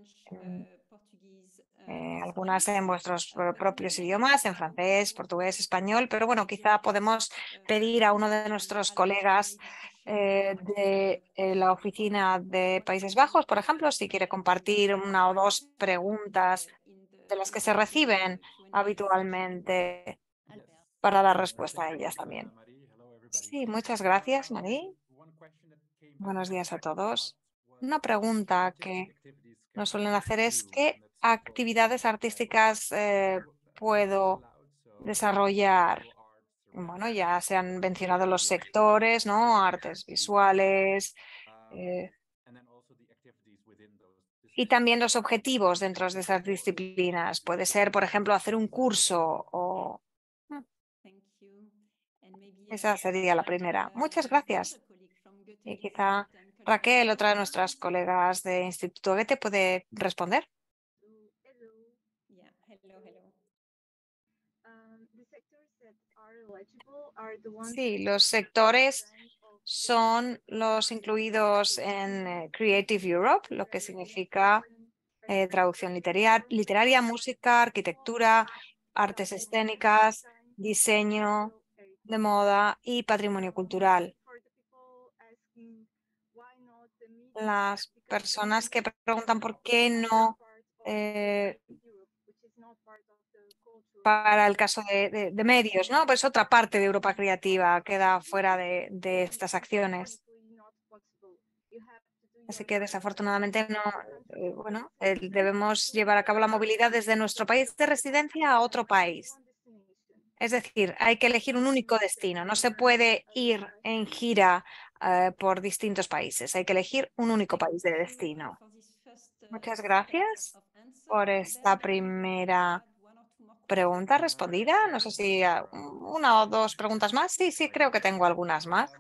Algunas en vuestros propios idiomas, en francés, portugués, español, pero bueno, quizá podemos pedir a uno de nuestros colegas de la oficina de Países Bajos, por ejemplo, si quiere compartir una o dos preguntas de las que se reciben habitualmente para dar respuesta a ellas también. Sí, muchas gracias, Marí. Buenos días a todos. Una pregunta que nos suelen hacer es ¿qué actividades artísticas puedo desarrollar? Bueno, ya se han mencionado los sectores, ¿no? Artes visuales y también los objetivos dentro de esas disciplinas. Puede ser, por ejemplo, hacer un curso o... Esa sería la primera. Muchas gracias. Y quizá Raquel, otra de nuestras colegas de Instituto Goethe, puede responder. Sí, los sectores son los incluidos en Creative Europe, lo que significa traducción literaria, música, arquitectura, artes escénicas, diseño de moda y patrimonio cultural. Las personas que preguntan por qué no para el caso de medios, ¿no? Pues otra parte de Europa Creativa queda fuera de estas acciones. Así que desafortunadamente no, bueno, debemos llevar a cabo la movilidad desde nuestro país de residencia a otro país. Es decir, hay que elegir un único destino. No se puede ir en gira por distintos países. Hay que elegir un único país de destino. Muchas gracias por esta primera pregunta respondida. No sé si una o dos preguntas más. Sí, sí, creo que tengo algunas más.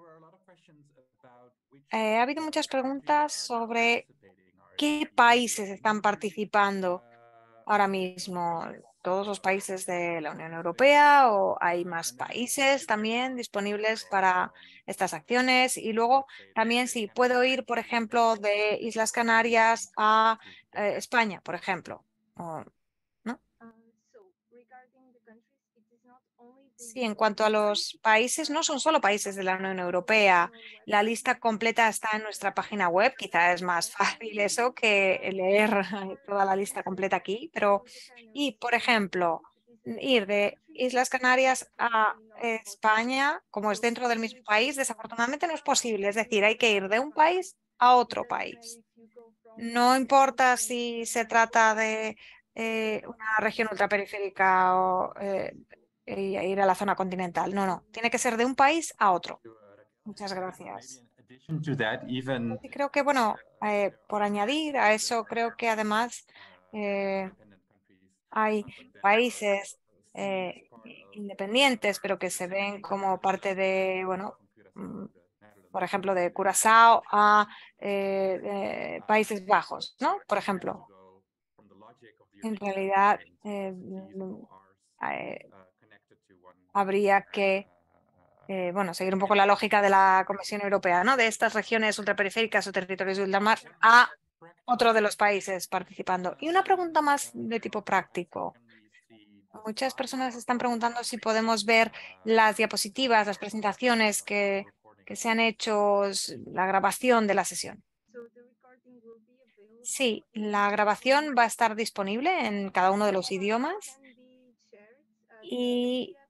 Ha habido muchas preguntas sobre qué países están participando ahora mismo. todos los países de la Unión Europea o hay más países también disponibles para estas acciones? Y luego también si puedo ir, por ejemplo, de Islas Canarias a España, por ejemplo. ¿No? Sí, en cuanto a los países, no son solo países de la Unión Europea. La lista completa está en nuestra página web. Quizá es más fácil eso que leer toda la lista completa aquí. Pero, y por ejemplo, ir de Islas Canarias a España, como es dentro del mismo país, desafortunadamente no es posible. Es decir, hay que ir de un país a otro país. No importa si se trata de una región ultraperiférica o ir a la zona continental. No, no. Tiene que ser de un país a otro. Muchas gracias. Y creo que, bueno, por añadir a eso, creo que además eh, hay países independientes, pero que se ven como parte de, bueno, mm, por ejemplo, de Curazao a Países Bajos, ¿no? Por ejemplo, en realidad eh, habría que bueno, seguir un poco la lógica de la Comisión Europea, ¿no? De estas regiones ultraperiféricas o territorios de ultramar a otro de los países participando. Y una pregunta más de tipo práctico. Muchas personas están preguntando si podemos ver las diapositivas, las presentaciones que se han hecho, la grabación de la sesión. Sí, la grabación va a estar disponible en cada uno de los idiomas y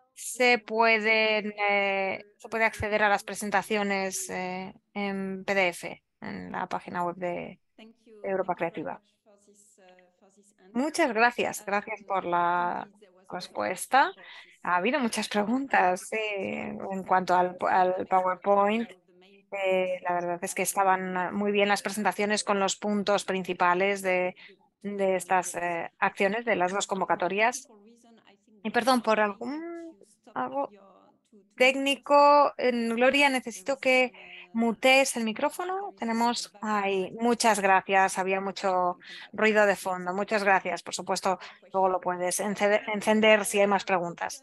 se puede acceder a las presentaciones en PDF en la página web de Europa Creativa. Muchas gracias. Gracias por la respuesta. Ha habido muchas preguntas sí, en cuanto al PowerPoint. La verdad es que estaban muy bien las presentaciones con los puntos principales de estas acciones, de las dos convocatorias. Y perdón, por algo técnico, Gloria, necesito que mutees el micrófono. Tenemos ahí. Muchas gracias. Había mucho ruido de fondo. Muchas gracias. Por supuesto, luego lo puedes encender si hay más preguntas.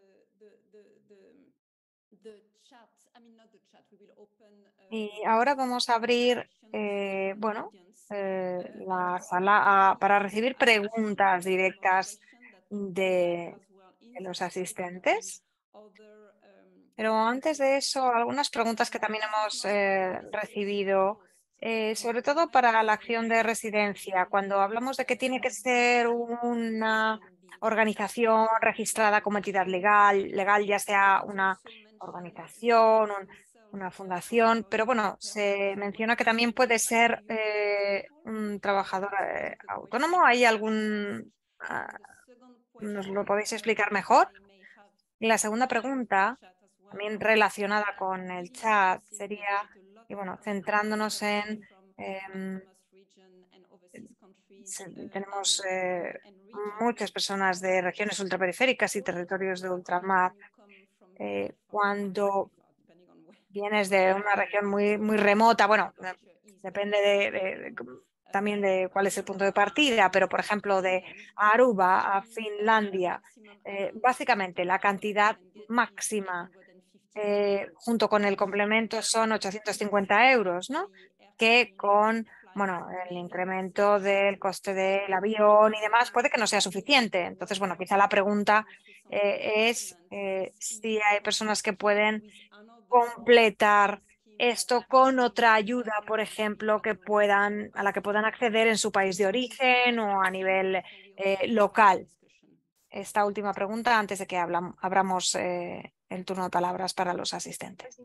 Y ahora vamos a abrir, bueno, la sala para recibir preguntas directas de los asistentes. Pero antes de eso, algunas preguntas que también hemos recibido, sobre todo para la acción de residencia. Cuando hablamos de que tiene que ser una organización registrada como entidad legal, ya sea una organización, una fundación, pero bueno, se menciona que también puede ser un trabajador autónomo. ¿Hay nos lo podéis explicar mejor? Y la segunda pregunta, también relacionada con el chat, sería, y bueno, centrándonos en, em, tenemos muchas personas de regiones ultraperiféricas y territorios de ultramar. Cuando vienes de una región muy remota, bueno, depende también de cuál es el punto de partida, pero por ejemplo de Aruba a Finlandia, básicamente la cantidad máxima junto con el complemento son 850 euros, ¿no? Que con, bueno, el incremento del coste del avión y demás puede que no sea suficiente. Entonces, bueno, quizá la pregunta es si hay personas que pueden completar esto con otra ayuda, por ejemplo, a la que puedan acceder en su país de origen o a nivel local. Esta última pregunta antes de que abramos el turno de palabras para los asistentes.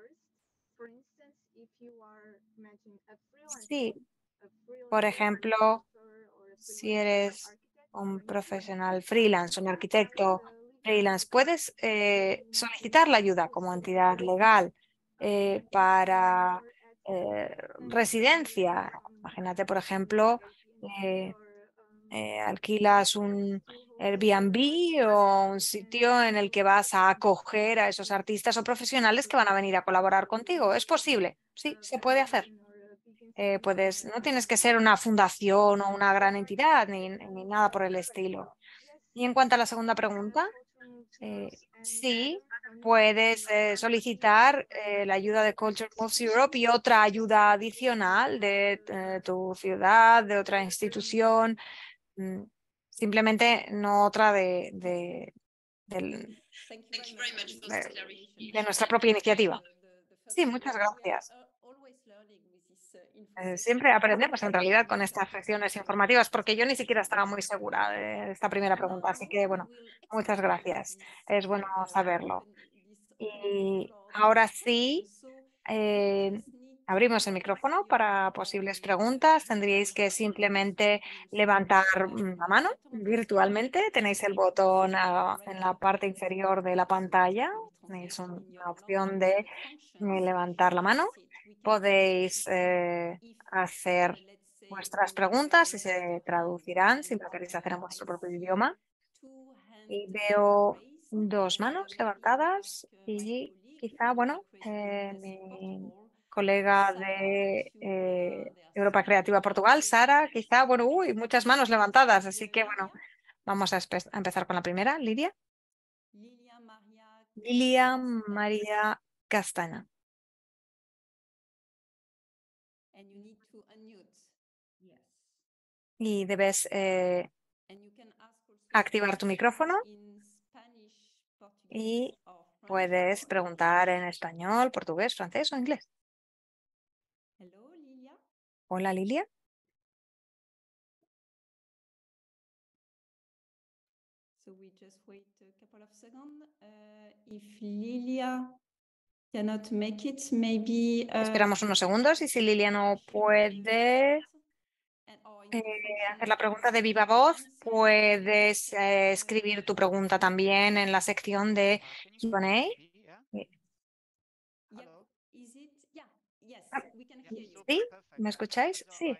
Sí, por ejemplo, si eres un profesional freelance, un arquitecto freelance, puedes solicitar la ayuda como entidad legal para residencia. Imagínate, por ejemplo, eh, alquilas un Airbnb o un sitio en el que vas a acoger a esos artistas o profesionales que van a venir a colaborar contigo. ¿Es posible? Sí, se puede hacer. No tienes que ser una fundación o una gran entidad ni nada por el estilo. Y en cuanto a la segunda pregunta, sí, puedes solicitar la ayuda de Culture Moves Europe y otra ayuda adicional de tu ciudad, de otra institución, mm, simplemente no otra del- de nuestra propia iniciativa. Sí, muchas gracias. Siempre aprendemos en realidad con estas sesiones informativas, porque yo ni siquiera estaba muy segura de esta primera pregunta, así que bueno, muchas gracias. Es bueno saberlo. Y ahora sí, eh, abrimos el micrófono para posibles preguntas. Tendríais que simplemente levantar la mano virtualmente. Tenéis el botón en la parte inferior de la pantalla. Tenéis una opción de levantar la mano. Podéis hacer vuestras preguntas y se traducirán si lo queréis hacer en vuestro propio idioma. Y veo dos manos levantadas y quizá, bueno, mi colega de Europa Creativa Portugal, Sara, quizá, bueno, uy, muchas manos levantadas, así que bueno, vamos a empezar con la primera, Lidia. Lilia María Castaña. Y debes activar tu micrófono y puedes preguntar en español, portugués, francés o inglés. Hola, Lilia. So we just wait a couple of seconds. If Lilia cannot make it, maybe. Esperamos unos segundos y si Lilia no puede hacer la pregunta de viva voz, puedes escribir tu pregunta también en la sección de Q&A. Ah, ¿sí? ¿Me escucháis? Sí.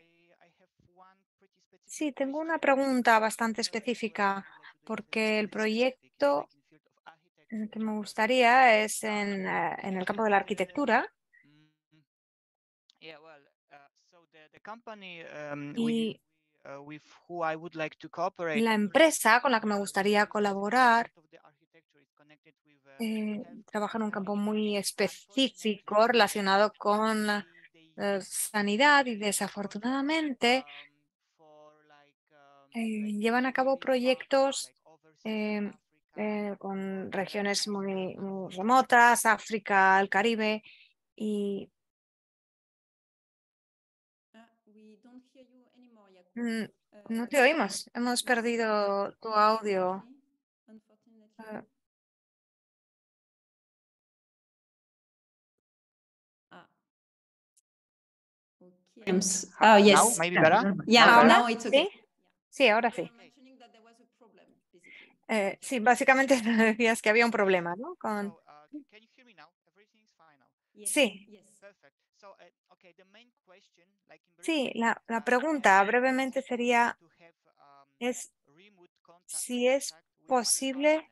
Sí, tengo una pregunta bastante específica porque el proyecto que me gustaría es en el campo de la arquitectura y la empresa con la que me gustaría colaborar trabaja en un campo muy específico relacionado con sanidad y desafortunadamente llevan a cabo proyectos em, con regiones muy remotas, África, el Caribe, y mm, no te oímos. Hemos perdido tu audio. Eh, Oh, yes. Yeah, ¿Ahora? now it's okay. ¿Sí? Sí, ahora sí. Sí, básicamente decías que había un problema, ¿no? Sí, sí, la pregunta brevemente sería, es si es posible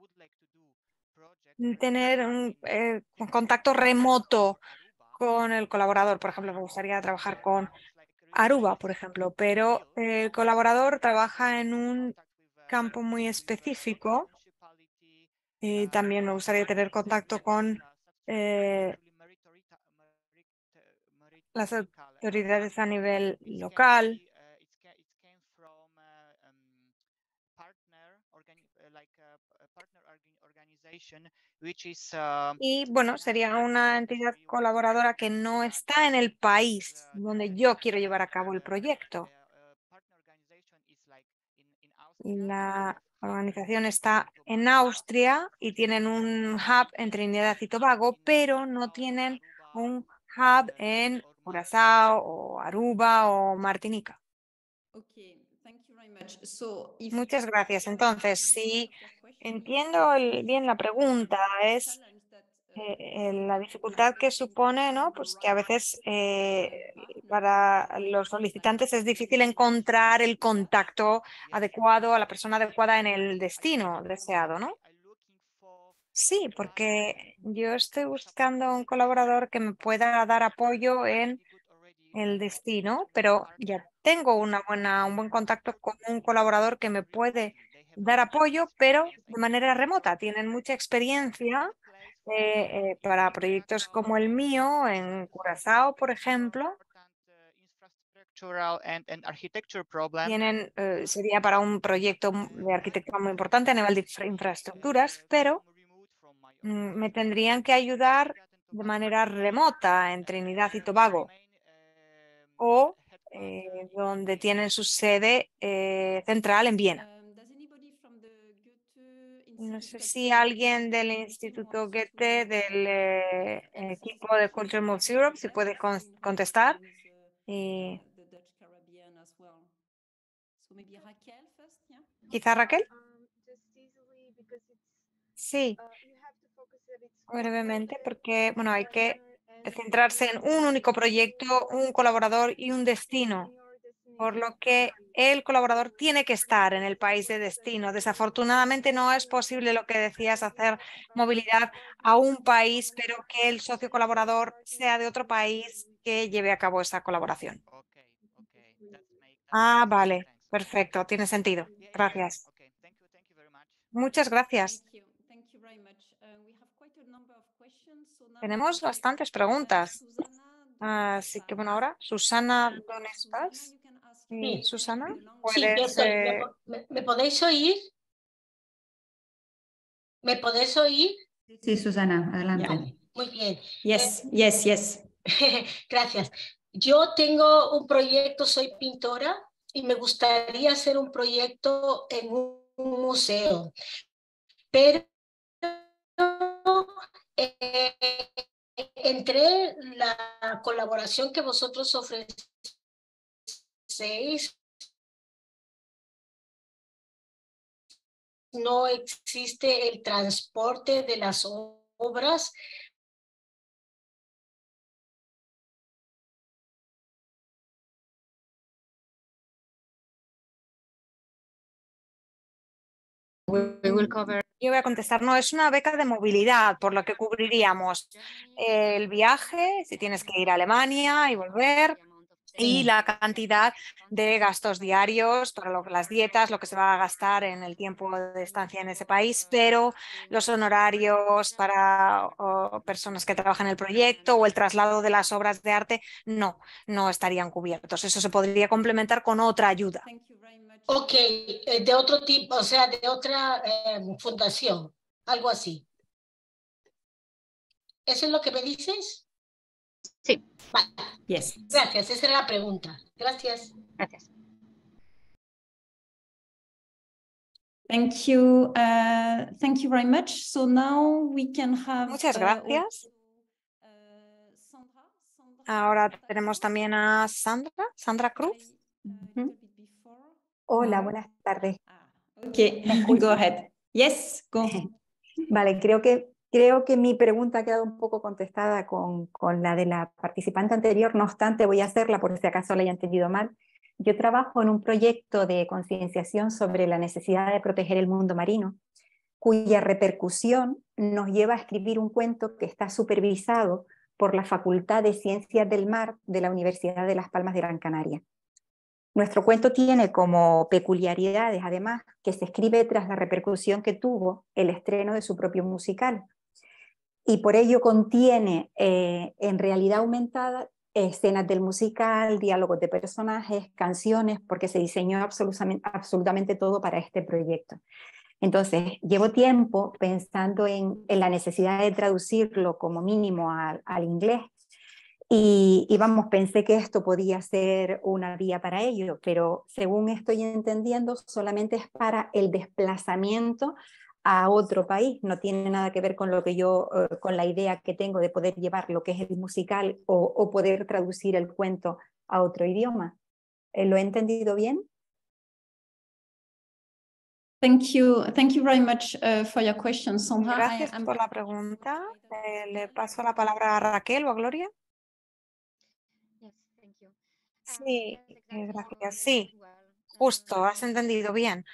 tener un contacto remoto con el colaborador. Por ejemplo, me gustaría trabajar con Aruba, por ejemplo, pero el colaborador trabaja en un campo muy específico y también me gustaría tener contacto con eh, las autoridades a nivel local. Y bueno, sería una entidad colaboradora que no está en el país donde yo quiero llevar a cabo el proyecto. La organización está en Austria y tienen un hub en Trinidad y Tobago, pero no tienen un hub en Curazao o Aruba o Martinica. Muchas gracias. Entonces, si entiendo bien la pregunta, es la dificultad que supone, ¿no? Pues que a veces para los solicitantes es difícil encontrar el contacto adecuado a la persona adecuada en el destino deseado, ¿no? Sí, porque yo estoy buscando un colaborador que me pueda dar apoyo en el destino, pero ya tengo un buen contacto con un colaborador que me puede dar apoyo, pero de manera remota. Tienen mucha experiencia para proyectos como el mío en Curazao, por ejemplo. Tienen, sería para un proyecto de arquitectura muy importante a nivel de infraestructuras, pero me tendrían que ayudar de manera remota en Trinidad y Tobago o donde tienen su sede central en Viena. Does anybody from the Goethe No sé Institute of si Culture alguien del Moves Instituto wants Goethe, del equipo de Culture Moves Europe, si puede contestar. Y the Dutch Caribbean as well. So maybe Raquel first, yeah? quizá Raquel. Sí, brevemente, porque bueno, hay que centrarse en un único proyecto, un colaborador y un destino, por lo que el colaborador tiene que estar en el país de destino. Desafortunadamente no es posible lo que decías, hacer movilidad a un país, pero que el socio colaborador sea de otro país que lleve a cabo esa colaboración. Ah, vale, perfecto, tiene sentido. Gracias. Muchas gracias. Thank you very much. We have quite a number of questions, so now we Tenemos can take bastantes preguntas. Susana, Así que bueno, ahora, Susana, ¿dónde Susana, estás? you can ask your Sí, Sí, question Susana, in the language sí, yo puedes. estoy. ¿Me podéis oír? ¿Me podéis oír? Sí, Susana, adelante. Vale, muy bien. Yes, yes, yes. Gracias. Yo tengo un proyecto, soy pintora y me gustaría hacer un proyecto en un museo, pero eh, entre la colaboración que vosotros ofrecéis, no existe el transporte de las obras. Yo voy a contestar, no, es una beca de movilidad, por lo que cubriríamos el viaje, si tienes que ir a Alemania y volver, y la cantidad de gastos diarios para las dietas, lo que se va a gastar en el tiempo de estancia en ese país, pero los honorarios para personas que trabajan en el proyecto o el traslado de las obras de arte no estarían cubiertos. Eso se podría complementar con otra ayuda. Ok, de otro tipo, o sea, de otra fundación, algo así. ¿Eso es lo que me dices? Sí. Vale. Yes. Gracias, esa era la pregunta. Gracias. Gracias. Thank you. Thank you very much. So now we can have. Muchas gracias. Sandra. Ahora tenemos también a Sandra Cruz. Hola, buenas tardes. Okay, go ahead. Yes, go. Vale, creo que mi pregunta ha quedado un poco contestada con la de la participante anterior, no obstante voy a hacerla por si acaso la haya entendido mal. Yo trabajo en un proyecto de concienciación sobre la necesidad de proteger el mundo marino, cuya repercusión nos lleva a escribir un cuento que está supervisado por la Facultad de Ciencias del Mar de la Universidad de Las Palmas de Gran Canaria. Nuestro cuento tiene como peculiaridades, además, que se escribe tras la repercusión que tuvo el estreno de su propio musical. Y por ello contiene, en realidad aumentada, escenas del musical, diálogos de personajes, canciones, porque se diseñó absolutamente todo para este proyecto. Entonces, llevo tiempo pensando en la necesidad de traducirlo como mínimo al inglés. Y vamos, pensé que esto podía ser una vía para ello, pero según estoy entendiendo, solamente es para el desplazamiento a otro país. No tiene nada que ver con lo que yo, con la idea que tengo de poder llevar lo que es el musical o poder traducir el cuento a otro idioma. ¿Lo he entendido bien? Thank you very much for your question, Sandra. Gracias por la pregunta. Le paso la palabra a Raquel o a Gloria. Sí, gracias. Sí, justo, has entendido bien.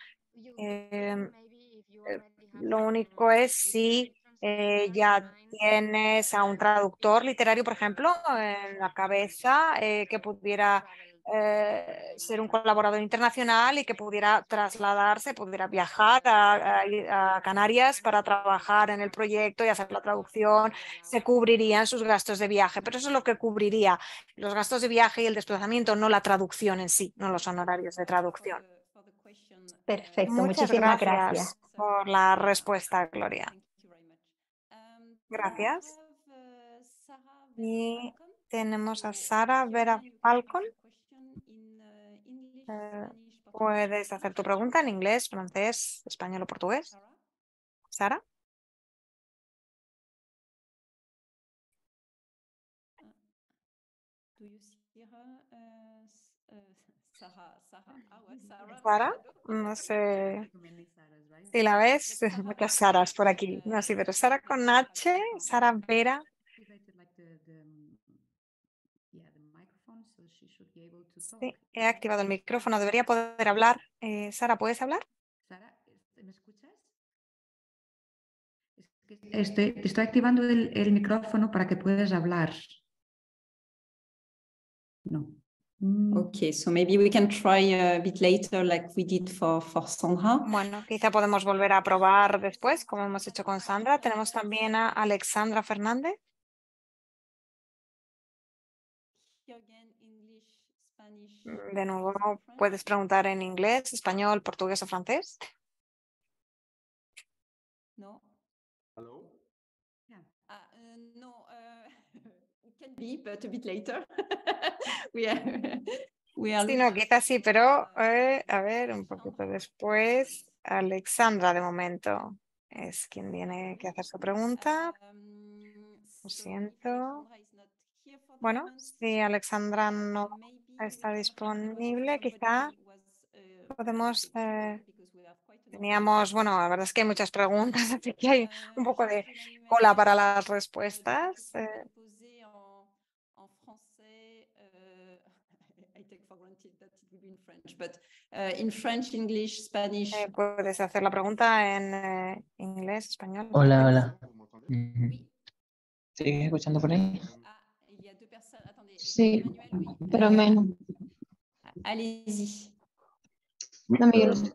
Lo único es si ya tienes a un traductor literario, por ejemplo, en la cabeza que pudiera ser un colaborador internacional y que pudiera trasladarse, pudiera viajar a Canarias para trabajar en el proyecto y hacer la traducción. Se cubrirían sus gastos de viaje, pero eso es lo que cubriría los gastos de viaje y el desplazamiento, no la traducción en sí, no los honorarios de traducción. Perfecto, Muchas muchísimas gracias. gracias por la respuesta, Gloria. Gracias. Y tenemos a Sara Vera Falcon. Puedes hacer tu pregunta en inglés, francés, español o portugués. Sara. Sara, no sé si la ves, muchas Saras por aquí. No, sí, pero Sara con H, Sara Vera. Sí, he activado el micrófono, debería poder hablar. Sara, ¿puedes hablar? Sara, ¿me escuchas? Te estoy activando el micrófono para que puedas hablar. No. Okay, so maybe we can try a bit later like we did for Sandra. Bueno, quizá podemos volver a probar después, como hemos hecho con Sandra. Tenemos también a Alexandra Fernández. De nuevo, puedes preguntar en inglés, español, portugués o francés. No. Hello? No, it can be, but a bit later. we are Sí, no, quizás sí, pero a ver, un poquito después. Alexandra, de momento, es quien tiene que hacer su pregunta. Lo siento. Bueno, si Alexandra no está disponible, quizá podemos... teníamos, bueno, la verdad es que hay muchas preguntas, así que hay un poco de cola para las respuestas. I take for granted that it will be in French, but in French, English, Spanish. Puedes hacer la pregunta en inglés, español. Hola, francés. hola. ¿Sigues escuchando por ahí? Il y a deux personnes. Attendez. Sí, Emmanuel, oui. pero menos. Allez-y. Oui, Non, mais il-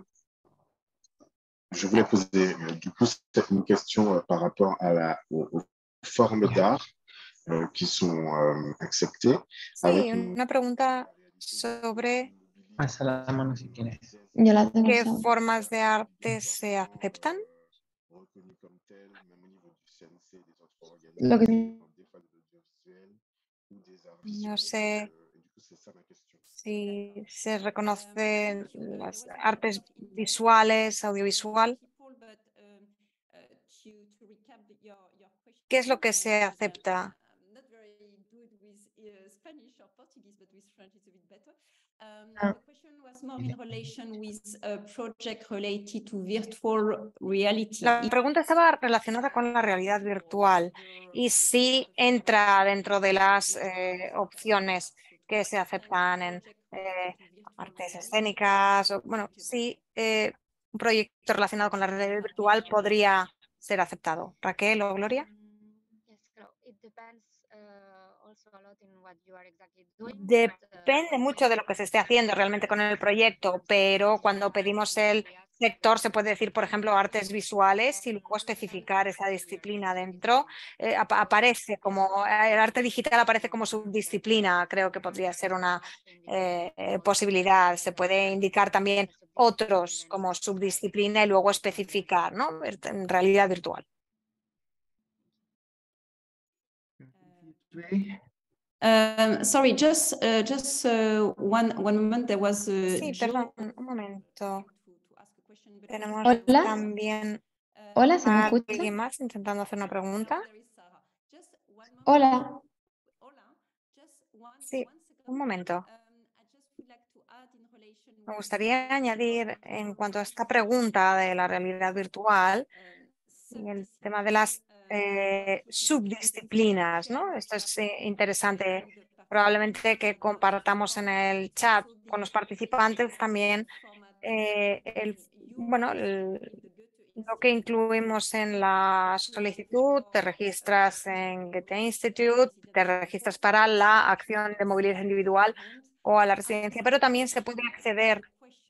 je voulais poser du coup une question par rapport aux formes d'art qui sont acceptées. Sí, una pregunta sobre Alza la mano si quieres. Yo la tengo qué sola. formas de arte se aceptan. Lo que No sé si se reconocen las artes visuales, audiovisual. ¿Qué es lo que se acepta? Ah. The question was more in relation with a project related to virtual reality. La pregunta estaba relacionada con la realidad virtual y si entra dentro de las opciones que se aceptan en artes escénicas o, bueno, si un proyecto relacionado con la realidad virtual podría ser aceptado. Raquel o Gloria. Depende mucho de lo que se esté haciendo realmente con el proyecto, pero cuando pedimos el sector se puede decir, por ejemplo, artes visuales y luego especificar esa disciplina dentro. Aparece como, el arte digital aparece como subdisciplina, creo que podría ser una posibilidad. Se puede indicar también otros como subdisciplina y luego especificar, ¿no? En realidad virtual. Sorry, just one moment. There was Sí, perdón, un momento. Tenemos Hola. también Hola, ¿se me a escucha? alguien más intentando hacer una pregunta. Hola. Sí, un momento. Me gustaría añadir en cuanto a esta pregunta de la realidad virtual y el tema de las subdisciplinas, ¿no? Esto es interesante. Probablemente que compartamos en el chat con los participantes también lo que incluimos en la solicitud. Te registras en Goethe Institute, te registras para la acción de movilidad individual o a la residencia, pero también se puede acceder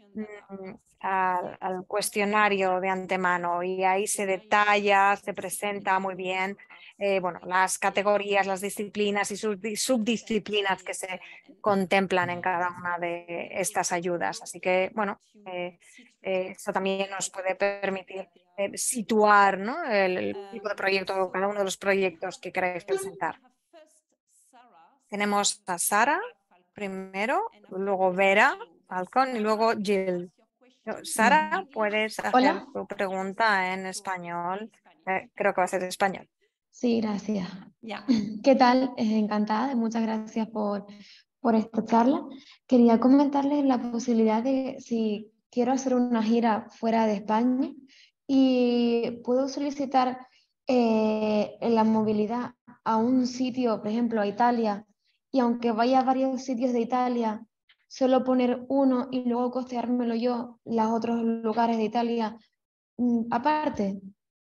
al cuestionario de antemano y ahí se detalla, se presenta muy bien bueno, las categorías, las disciplinas y subdisciplinas que se contemplan en cada una de estas ayudas. Así que, bueno, eso también nos puede permitir situar, ¿no?, el tipo de proyecto, cada uno de los proyectos que queráis presentar. Tenemos a Sara primero, luego Vera Falcón y luego Jill. Sara, puedes hacer Hola. tu pregunta en español. Creo que va a ser español. Sí, gracias. Yeah. ¿Qué tal? Encantada, muchas gracias por esta charla. Quería comentarles la posibilidad de si quiero hacer una gira fuera de España y puedo solicitar la movilidad a un sitio, por ejemplo, a Italia, y aunque vaya a varios sitios de Italia, solo poner uno y luego costeármelo yo, los otros lugares de Italia aparte.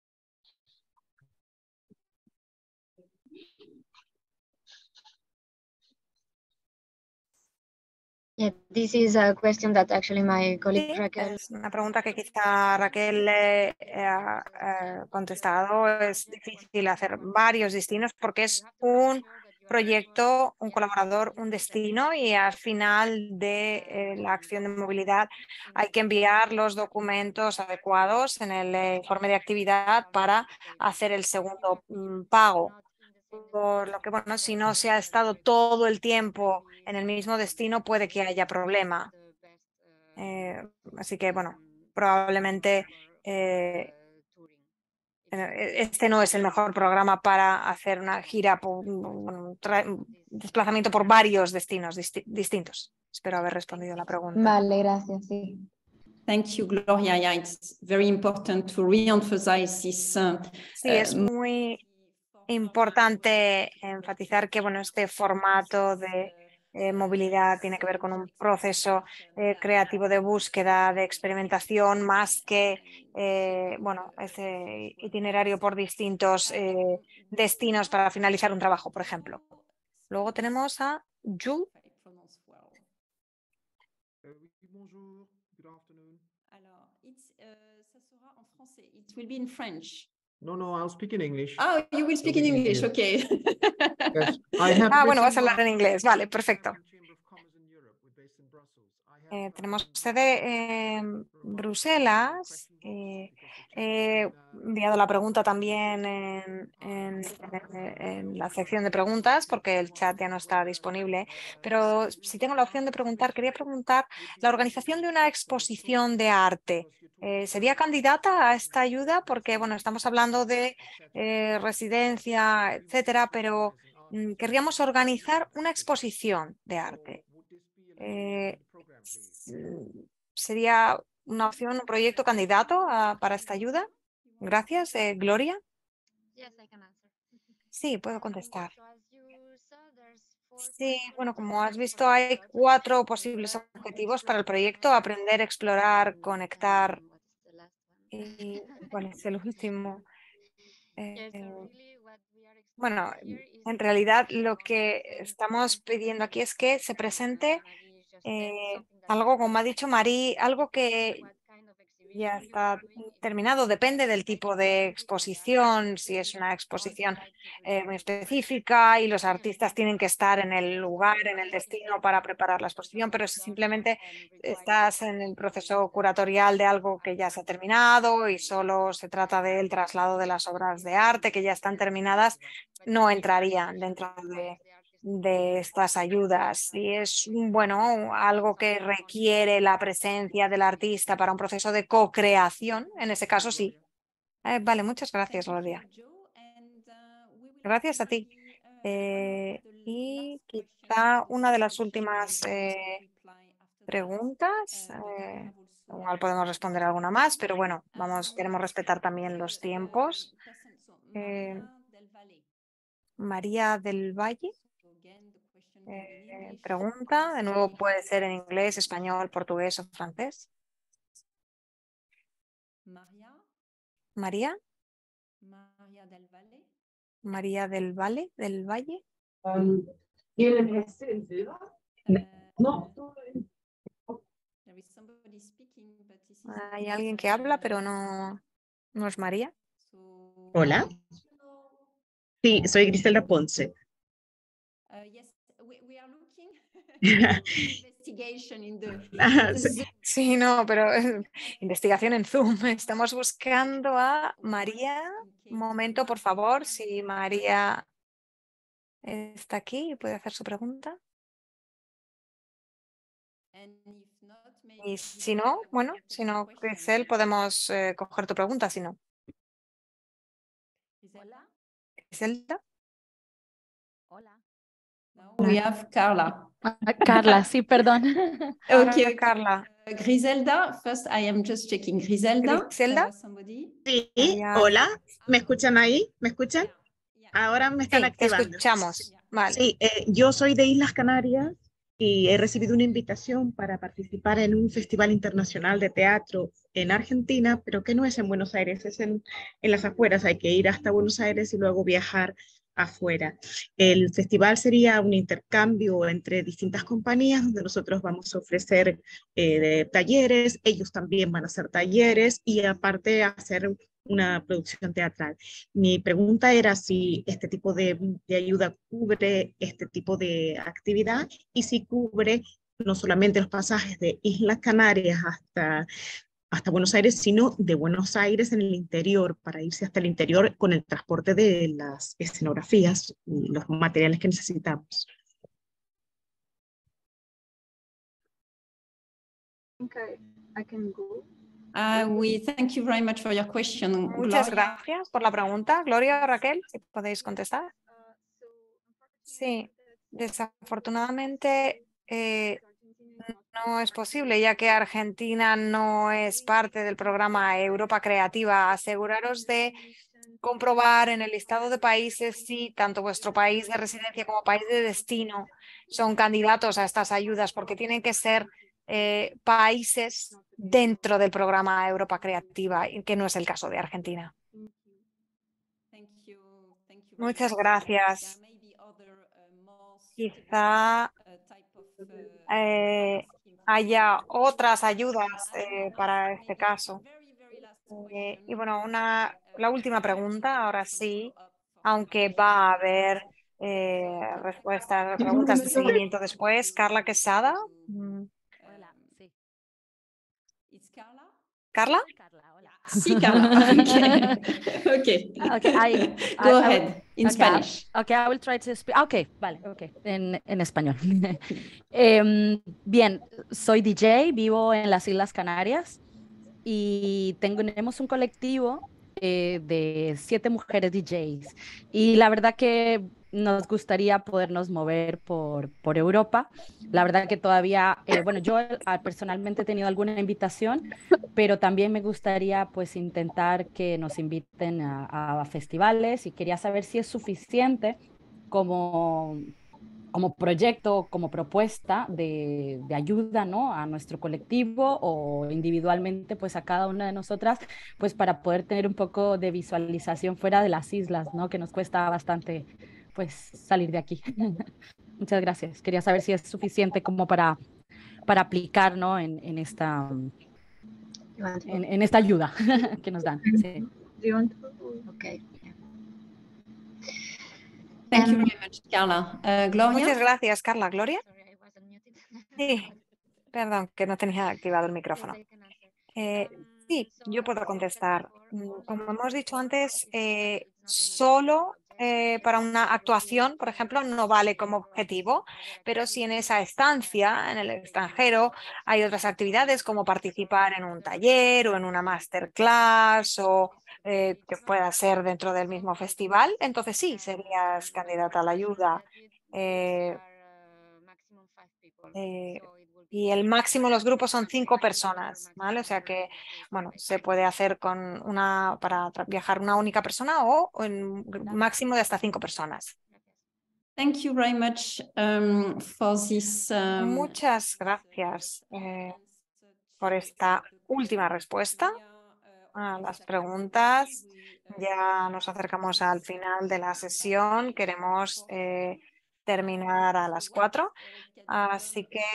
Yeah, this is a question that actually my colleague Sí, Raquel. es una pregunta que quizá Raquel ha contestado. Es difícil hacer varios destinos porque es un proyecto, un colaborador, un destino y al final de la acción de movilidad hay que enviar los documentos adecuados en el informe de actividad para hacer el segundo pago. Por lo que, bueno, si no se ha estado todo el tiempo en el mismo destino, puede que haya problema. Así que, bueno, probablemente este no es el mejor programa para hacer una gira, un desplazamiento por varios destinos distintos. Espero haber respondido a la pregunta. Vale, gracias, sí. Thank you, Gloria. Yeah, it's very important to re-emphasize this. Sí, es muy importante enfatizar que, bueno, este formato de movilidad tiene que ver con un proceso creativo de búsqueda, de experimentación, más que bueno, ese itinerario por distintos destinos para finalizar un trabajo, por ejemplo. Luego tenemos a Ju. Bonjour, good afternoon. Alors, ça sera en français. It will be in French. No, I'll speak in English. Oh, you will speak in It'll be English, easier. okay. Yes, I have Bueno, vas a written hablar en inglés. Vale, perfecto. Chamber of Commerce in Europe, we're based in Brussels. I have, Tenemos sede en Bruselas. He enviado la pregunta también en la sección de preguntas porque el chat ya no está disponible. Pero si tengo la opción de preguntar, quería preguntar, la organización de una exposición de arte, ¿sería candidata a esta ayuda? Porque, bueno, estamos hablando de residencia, etcétera, pero querríamos organizar una exposición de arte. ¿Sería una opción, un proyecto candidato para esta ayuda? Gracias. Gloria. Sí, puedo contestar. Sí, bueno, como has visto, hay 4 posibles objetivos para el proyecto: aprender, explorar, conectar. ¿Y cuál es el último? Bueno, en realidad lo que estamos pidiendo aquí es que se presente algo, como ha dicho Marí, algo que ya está terminado. Depende del tipo de exposición, si es una exposición muy específica y los artistas tienen que estar en el lugar, en el destino para preparar la exposición, pero si simplemente estás en el proceso curatorial de algo que ya se ha terminado y solo se trata del traslado de las obras de arte que ya están terminadas, no entrarían dentro de estas ayudas. Y es, bueno, algo que requiere la presencia del artista para un proceso de co-creación, en ese caso sí. Vale, muchas gracias, Gloria. Gracias a ti. Y quizá una de las últimas preguntas, igual podemos responder alguna más, pero bueno, queremos respetar también los tiempos. María del Valle. Pregunta, de nuevo puede ser en inglés, español, portugués o francés. María. María del Valle. María del Valle, del Valle. No. There is somebody speaking, but this is Hay not, alguien que habla, pero no es María. so, Hola. Sí, soy Griselda Ponce. yes, we are looking investigation in the Sí. Sí, no, pero investigación en Zoom. Estamos buscando a María. Un momento, por favor, si María está aquí y puede hacer su pregunta. Y si no, bueno, si no, Grisel, podemos coger tu pregunta, si no. Griselda. we have Carla. Carla, sí, perdón. Okay, Carla. Griselda, first I am just checking. Griselda, Griselda. somebody? Sí, María. hola. ¿Me escuchan ahí? ¿Me escuchan? Ahora me están Sí, te activando. escuchamos. Vale. Sí, yo soy de Islas Canarias y he recibido una invitación para participar en un festival internacional de teatro en Argentina, pero que no es en Buenos Aires, es en las afueras. Hay que ir hasta Buenos Aires y luego viajar afuera. El festival sería un intercambio entre distintas compañías donde nosotros vamos a ofrecer talleres, ellos también van a hacer talleres y aparte hacer una producción teatral. Mi pregunta era si este tipo de ayuda cubre este tipo de actividad y si cubre no solamente los pasajes de Islas Canarias hasta Buenos Aires, sino de Buenos Aires en el interior, para irse hasta el interior con el transporte de las escenografías y los materiales que necesitamos. Okay, I can go. We thank you very much for your question. Muchas Gloria. gracias por la pregunta. Gloria o Raquel, si podéis contestar. Sí, desafortunadamente no es posible, ya que Argentina no es parte del programa Europa Creativa. Aseguraros de comprobar en el listado de países si tanto vuestro país de residencia como país de destino son candidatos a estas ayudas, porque tienen que ser países dentro del programa Europa Creativa, que no es el caso de Argentina. Muchas gracias. Quizá haya otras ayudas para este caso. Y bueno, la última pregunta, ahora sí, aunque va a haber respuestas, preguntas de seguimiento después. Carla Quesada. Hola, sí. It's Carla? ¿Carla? Sí, Carla. Okay. Go ahead, in Spanish. Okay, I will try to speak. Okay, vale, okay, en español. Bien, soy DJ, vivo en las Islas Canarias y tenemos un colectivo de 7 mujeres DJs y la verdad que nos gustaría podernos mover por Europa. La verdad que todavía, bueno, yo personalmente he tenido alguna invitación, pero también me gustaría pues intentar que nos inviten a festivales y quería saber si es suficiente como proyecto, como propuesta de ayuda, ¿no?, a nuestro colectivo o individualmente pues a cada una de nosotras, pues para poder tener un poco de visualización fuera de las islas, ¿no?, que nos cuesta bastante pues salir de aquí. Muchas gracias. Quería saber si es suficiente como para aplicar, ¿no?, en esta ayuda que nos dan. Sí. Okay. Thank you very much, Carla. Gloria? Muchas gracias, Carla. ¿Gloria? Sí, perdón, que no tenía activado el micrófono. Sí, yo puedo contestar. Como hemos dicho antes, solo para una actuación, por ejemplo, no vale como objetivo, pero si en esa estancia, en el extranjero, hay otras actividades como participar en un taller o en una masterclass o que pueda ser dentro del mismo festival, entonces sí, serías candidata a la ayuda. Y el máximo los grupos son 5 personas, ¿vale? O sea que, bueno, se puede hacer para viajar una única persona o en un máximo de hasta 5 personas. Thank you very much for this. Muchas gracias por esta última respuesta a las preguntas. Ya nos acercamos al final de la sesión. Queremos terminar a las 4. Así que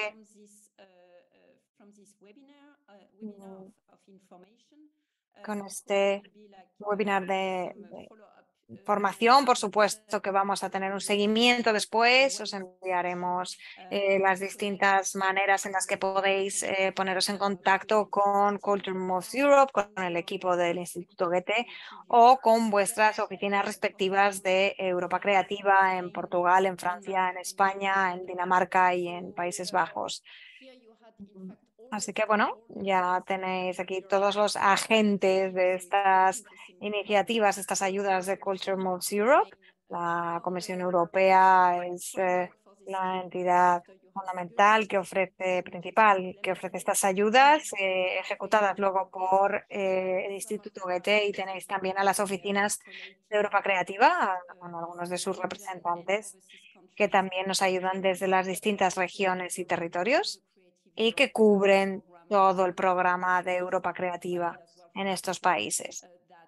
con este webinar de formación, por supuesto que vamos a tener un seguimiento después. Os enviaremos las distintas maneras en las que podéis poneros en contacto con Culture Moves Europe, con el equipo del Instituto Goethe o con vuestras oficinas respectivas de Europa Creativa en Portugal, en Francia, en España, en Dinamarca y en Países Bajos. Así que bueno, ya tenéis aquí todos los agentes de estas iniciativas, estas ayudas de Culture Moves Europe. La Comisión Europea es la entidad fundamental principal que ofrece estas ayudas ejecutadas luego por el Instituto Goethe, y tenéis también a las oficinas de Europa Creativa, con algunos de sus representantes que también nos ayudan desde las distintas regiones y territorios y que cubren todo el programa de Europa Creativa en estos países.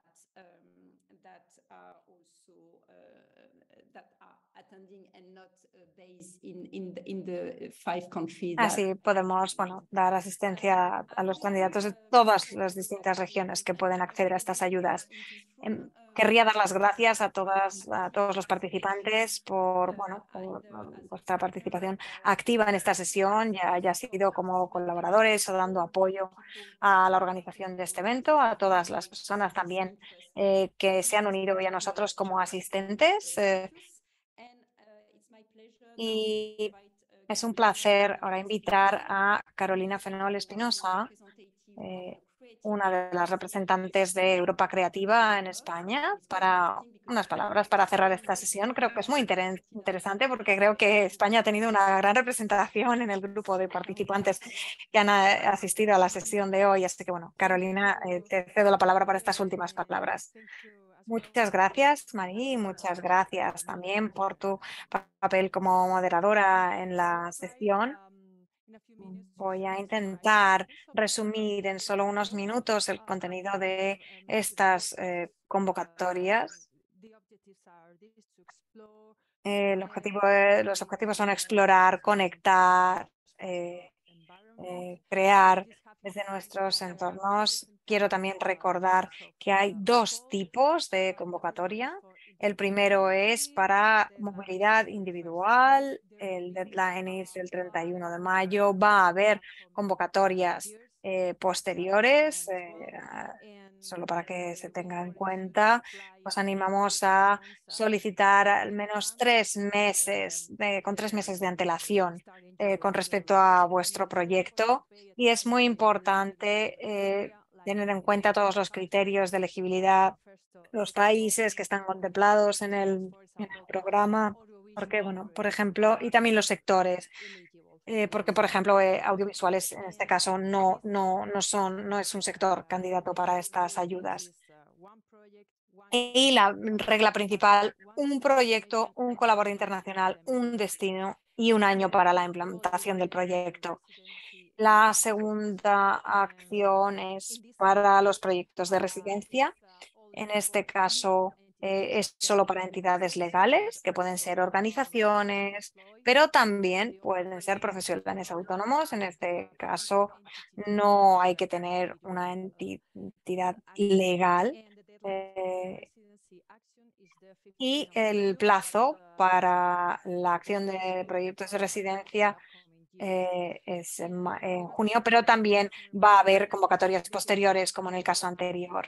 Así podemos dar asistencia a los candidatos de todas las distintas regiones que pueden acceder a estas ayudas. Querría dar las gracias a todos los participantes por vuestra participación activa en esta sesión, ya haya sido como colaboradores o dando apoyo a la organización de este evento, a todas las personas también que se han unido hoy a nosotros como asistentes. Y es un placer ahora invitar a Carolina Fenol Espinosa, una de las representantes de Europa Creativa en España, para unas palabras para cerrar esta sesión. Creo que es muy interesante porque creo que España ha tenido una gran representación en el grupo de participantes que han asistido a la sesión de hoy. Así que bueno, Carolina, te cedo la palabra para estas últimas palabras. Muchas gracias, Marí, muchas gracias también por tu papel como moderadora en la sesión. Voy a intentar resumir en solo unos minutos el contenido de estas convocatorias. Los objetivos son explorar, conectar, crear desde nuestros entornos. Quiero también recordar que hay dos tipos de convocatoria. El primero es para movilidad individual. El deadline es el 31 de mayo. Va a haber convocatorias posteriores, solo para que se tenga en cuenta. Os animamos a solicitar al menos 3 meses, con 3 meses de antelación con respecto a vuestro proyecto, y es muy importante tener en cuenta todos los criterios de elegibilidad, los países que están contemplados en el programa, porque, por ejemplo, y también los sectores, porque, por ejemplo, audiovisuales en este caso no es un sector candidato para estas ayudas. Y la regla principal: un proyecto, un colaborador internacional, un destino y un año para la implementación del proyecto. La segunda acción es para los proyectos de residencia. En este caso es solo para entidades legales, que pueden ser organizaciones, pero también pueden ser profesionales autónomos. En este caso no hay que tener una entidad legal. Y el plazo para la acción de proyectos de residencia es en junio, pero también va a haber convocatorias posteriores, como en el caso anterior.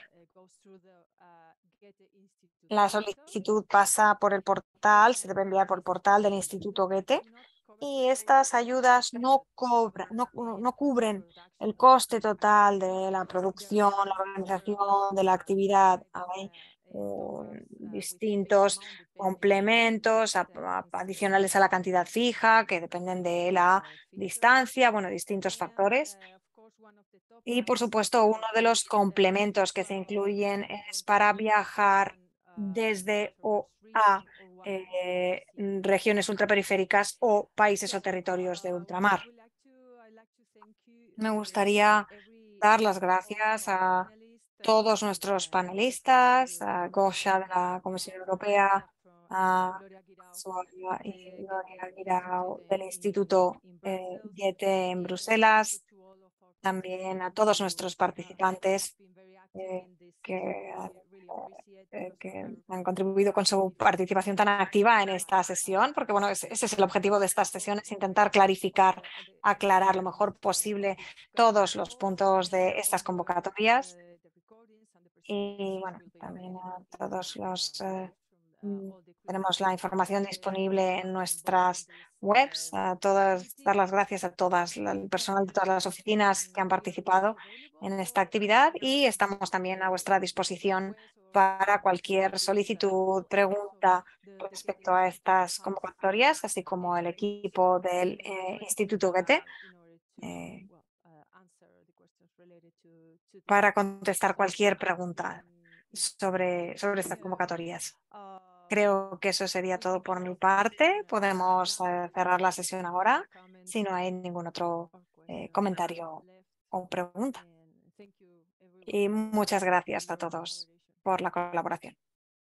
La solicitud pasa por el portal, se debe enviar por el portal del Instituto Goethe, y estas ayudas no cubren el coste total de la producción, la organización de la actividad. Hay distintos complementos adicionales a la cantidad fija que dependen de la distancia, distintos factores. Y por supuesto, uno de los complementos que se incluyen es para viajar desde o a regiones ultraperiféricas o países o territorios de ultramar. Me gustaría dar las gracias a todos nuestros panelistas, a Gosha de la Comisión Europea, a Suara y Gloria Guirao del Instituto Goethe en Bruselas, también a todos nuestros participantes que han contribuido con su participación tan activa en esta sesión, porque bueno, ese es el objetivo de estas sesiones, intentar clarificar, aclarar lo mejor posible todos los puntos de estas convocatorias. Y bueno, también a todos los... tenemos la información disponible en nuestras webs. A todas, dar las gracias a todas, el personal de todas las oficinas que han participado en esta actividad y estamos también a vuestra disposición para cualquier solicitud, pregunta respecto a estas convocatorias, así como el equipo del Instituto Goethe, para contestar cualquier pregunta sobre estas convocatorias. Creo que eso sería todo por mi parte. Podemos cerrar la sesión ahora si no hay ningún otro comentario o pregunta. Y muchas gracias a todos por la colaboración.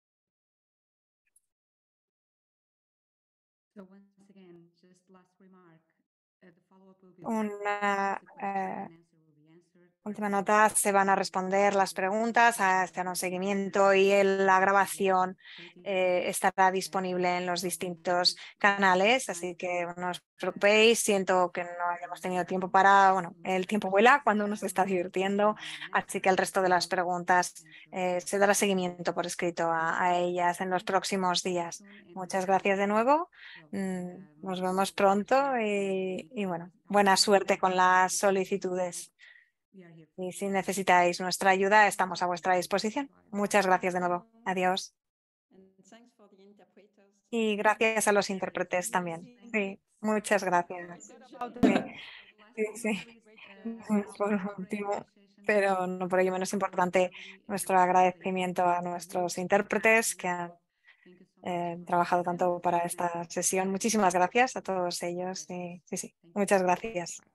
Una última nota, se van a responder las preguntas, se hará un seguimiento y la grabación estará disponible en los distintos canales, así que no os preocupéis, siento que no hayamos tenido tiempo para, bueno, el tiempo vuela cuando uno se está divirtiendo, así que el resto de las preguntas se dará seguimiento por escrito a ellas en los próximos días. Muchas gracias de nuevo, nos vemos pronto y bueno, buena suerte con las solicitudes. Y si necesitáis nuestra ayuda, estamos a vuestra disposición. Muchas gracias de nuevo. Adiós. Y gracias a los intérpretes también. Sí, muchas gracias. Sí. Por último, pero no por ello menos importante, nuestro agradecimiento a nuestros intérpretes que han trabajado tanto para esta sesión. Muchísimas gracias a todos ellos. Sí, muchas gracias.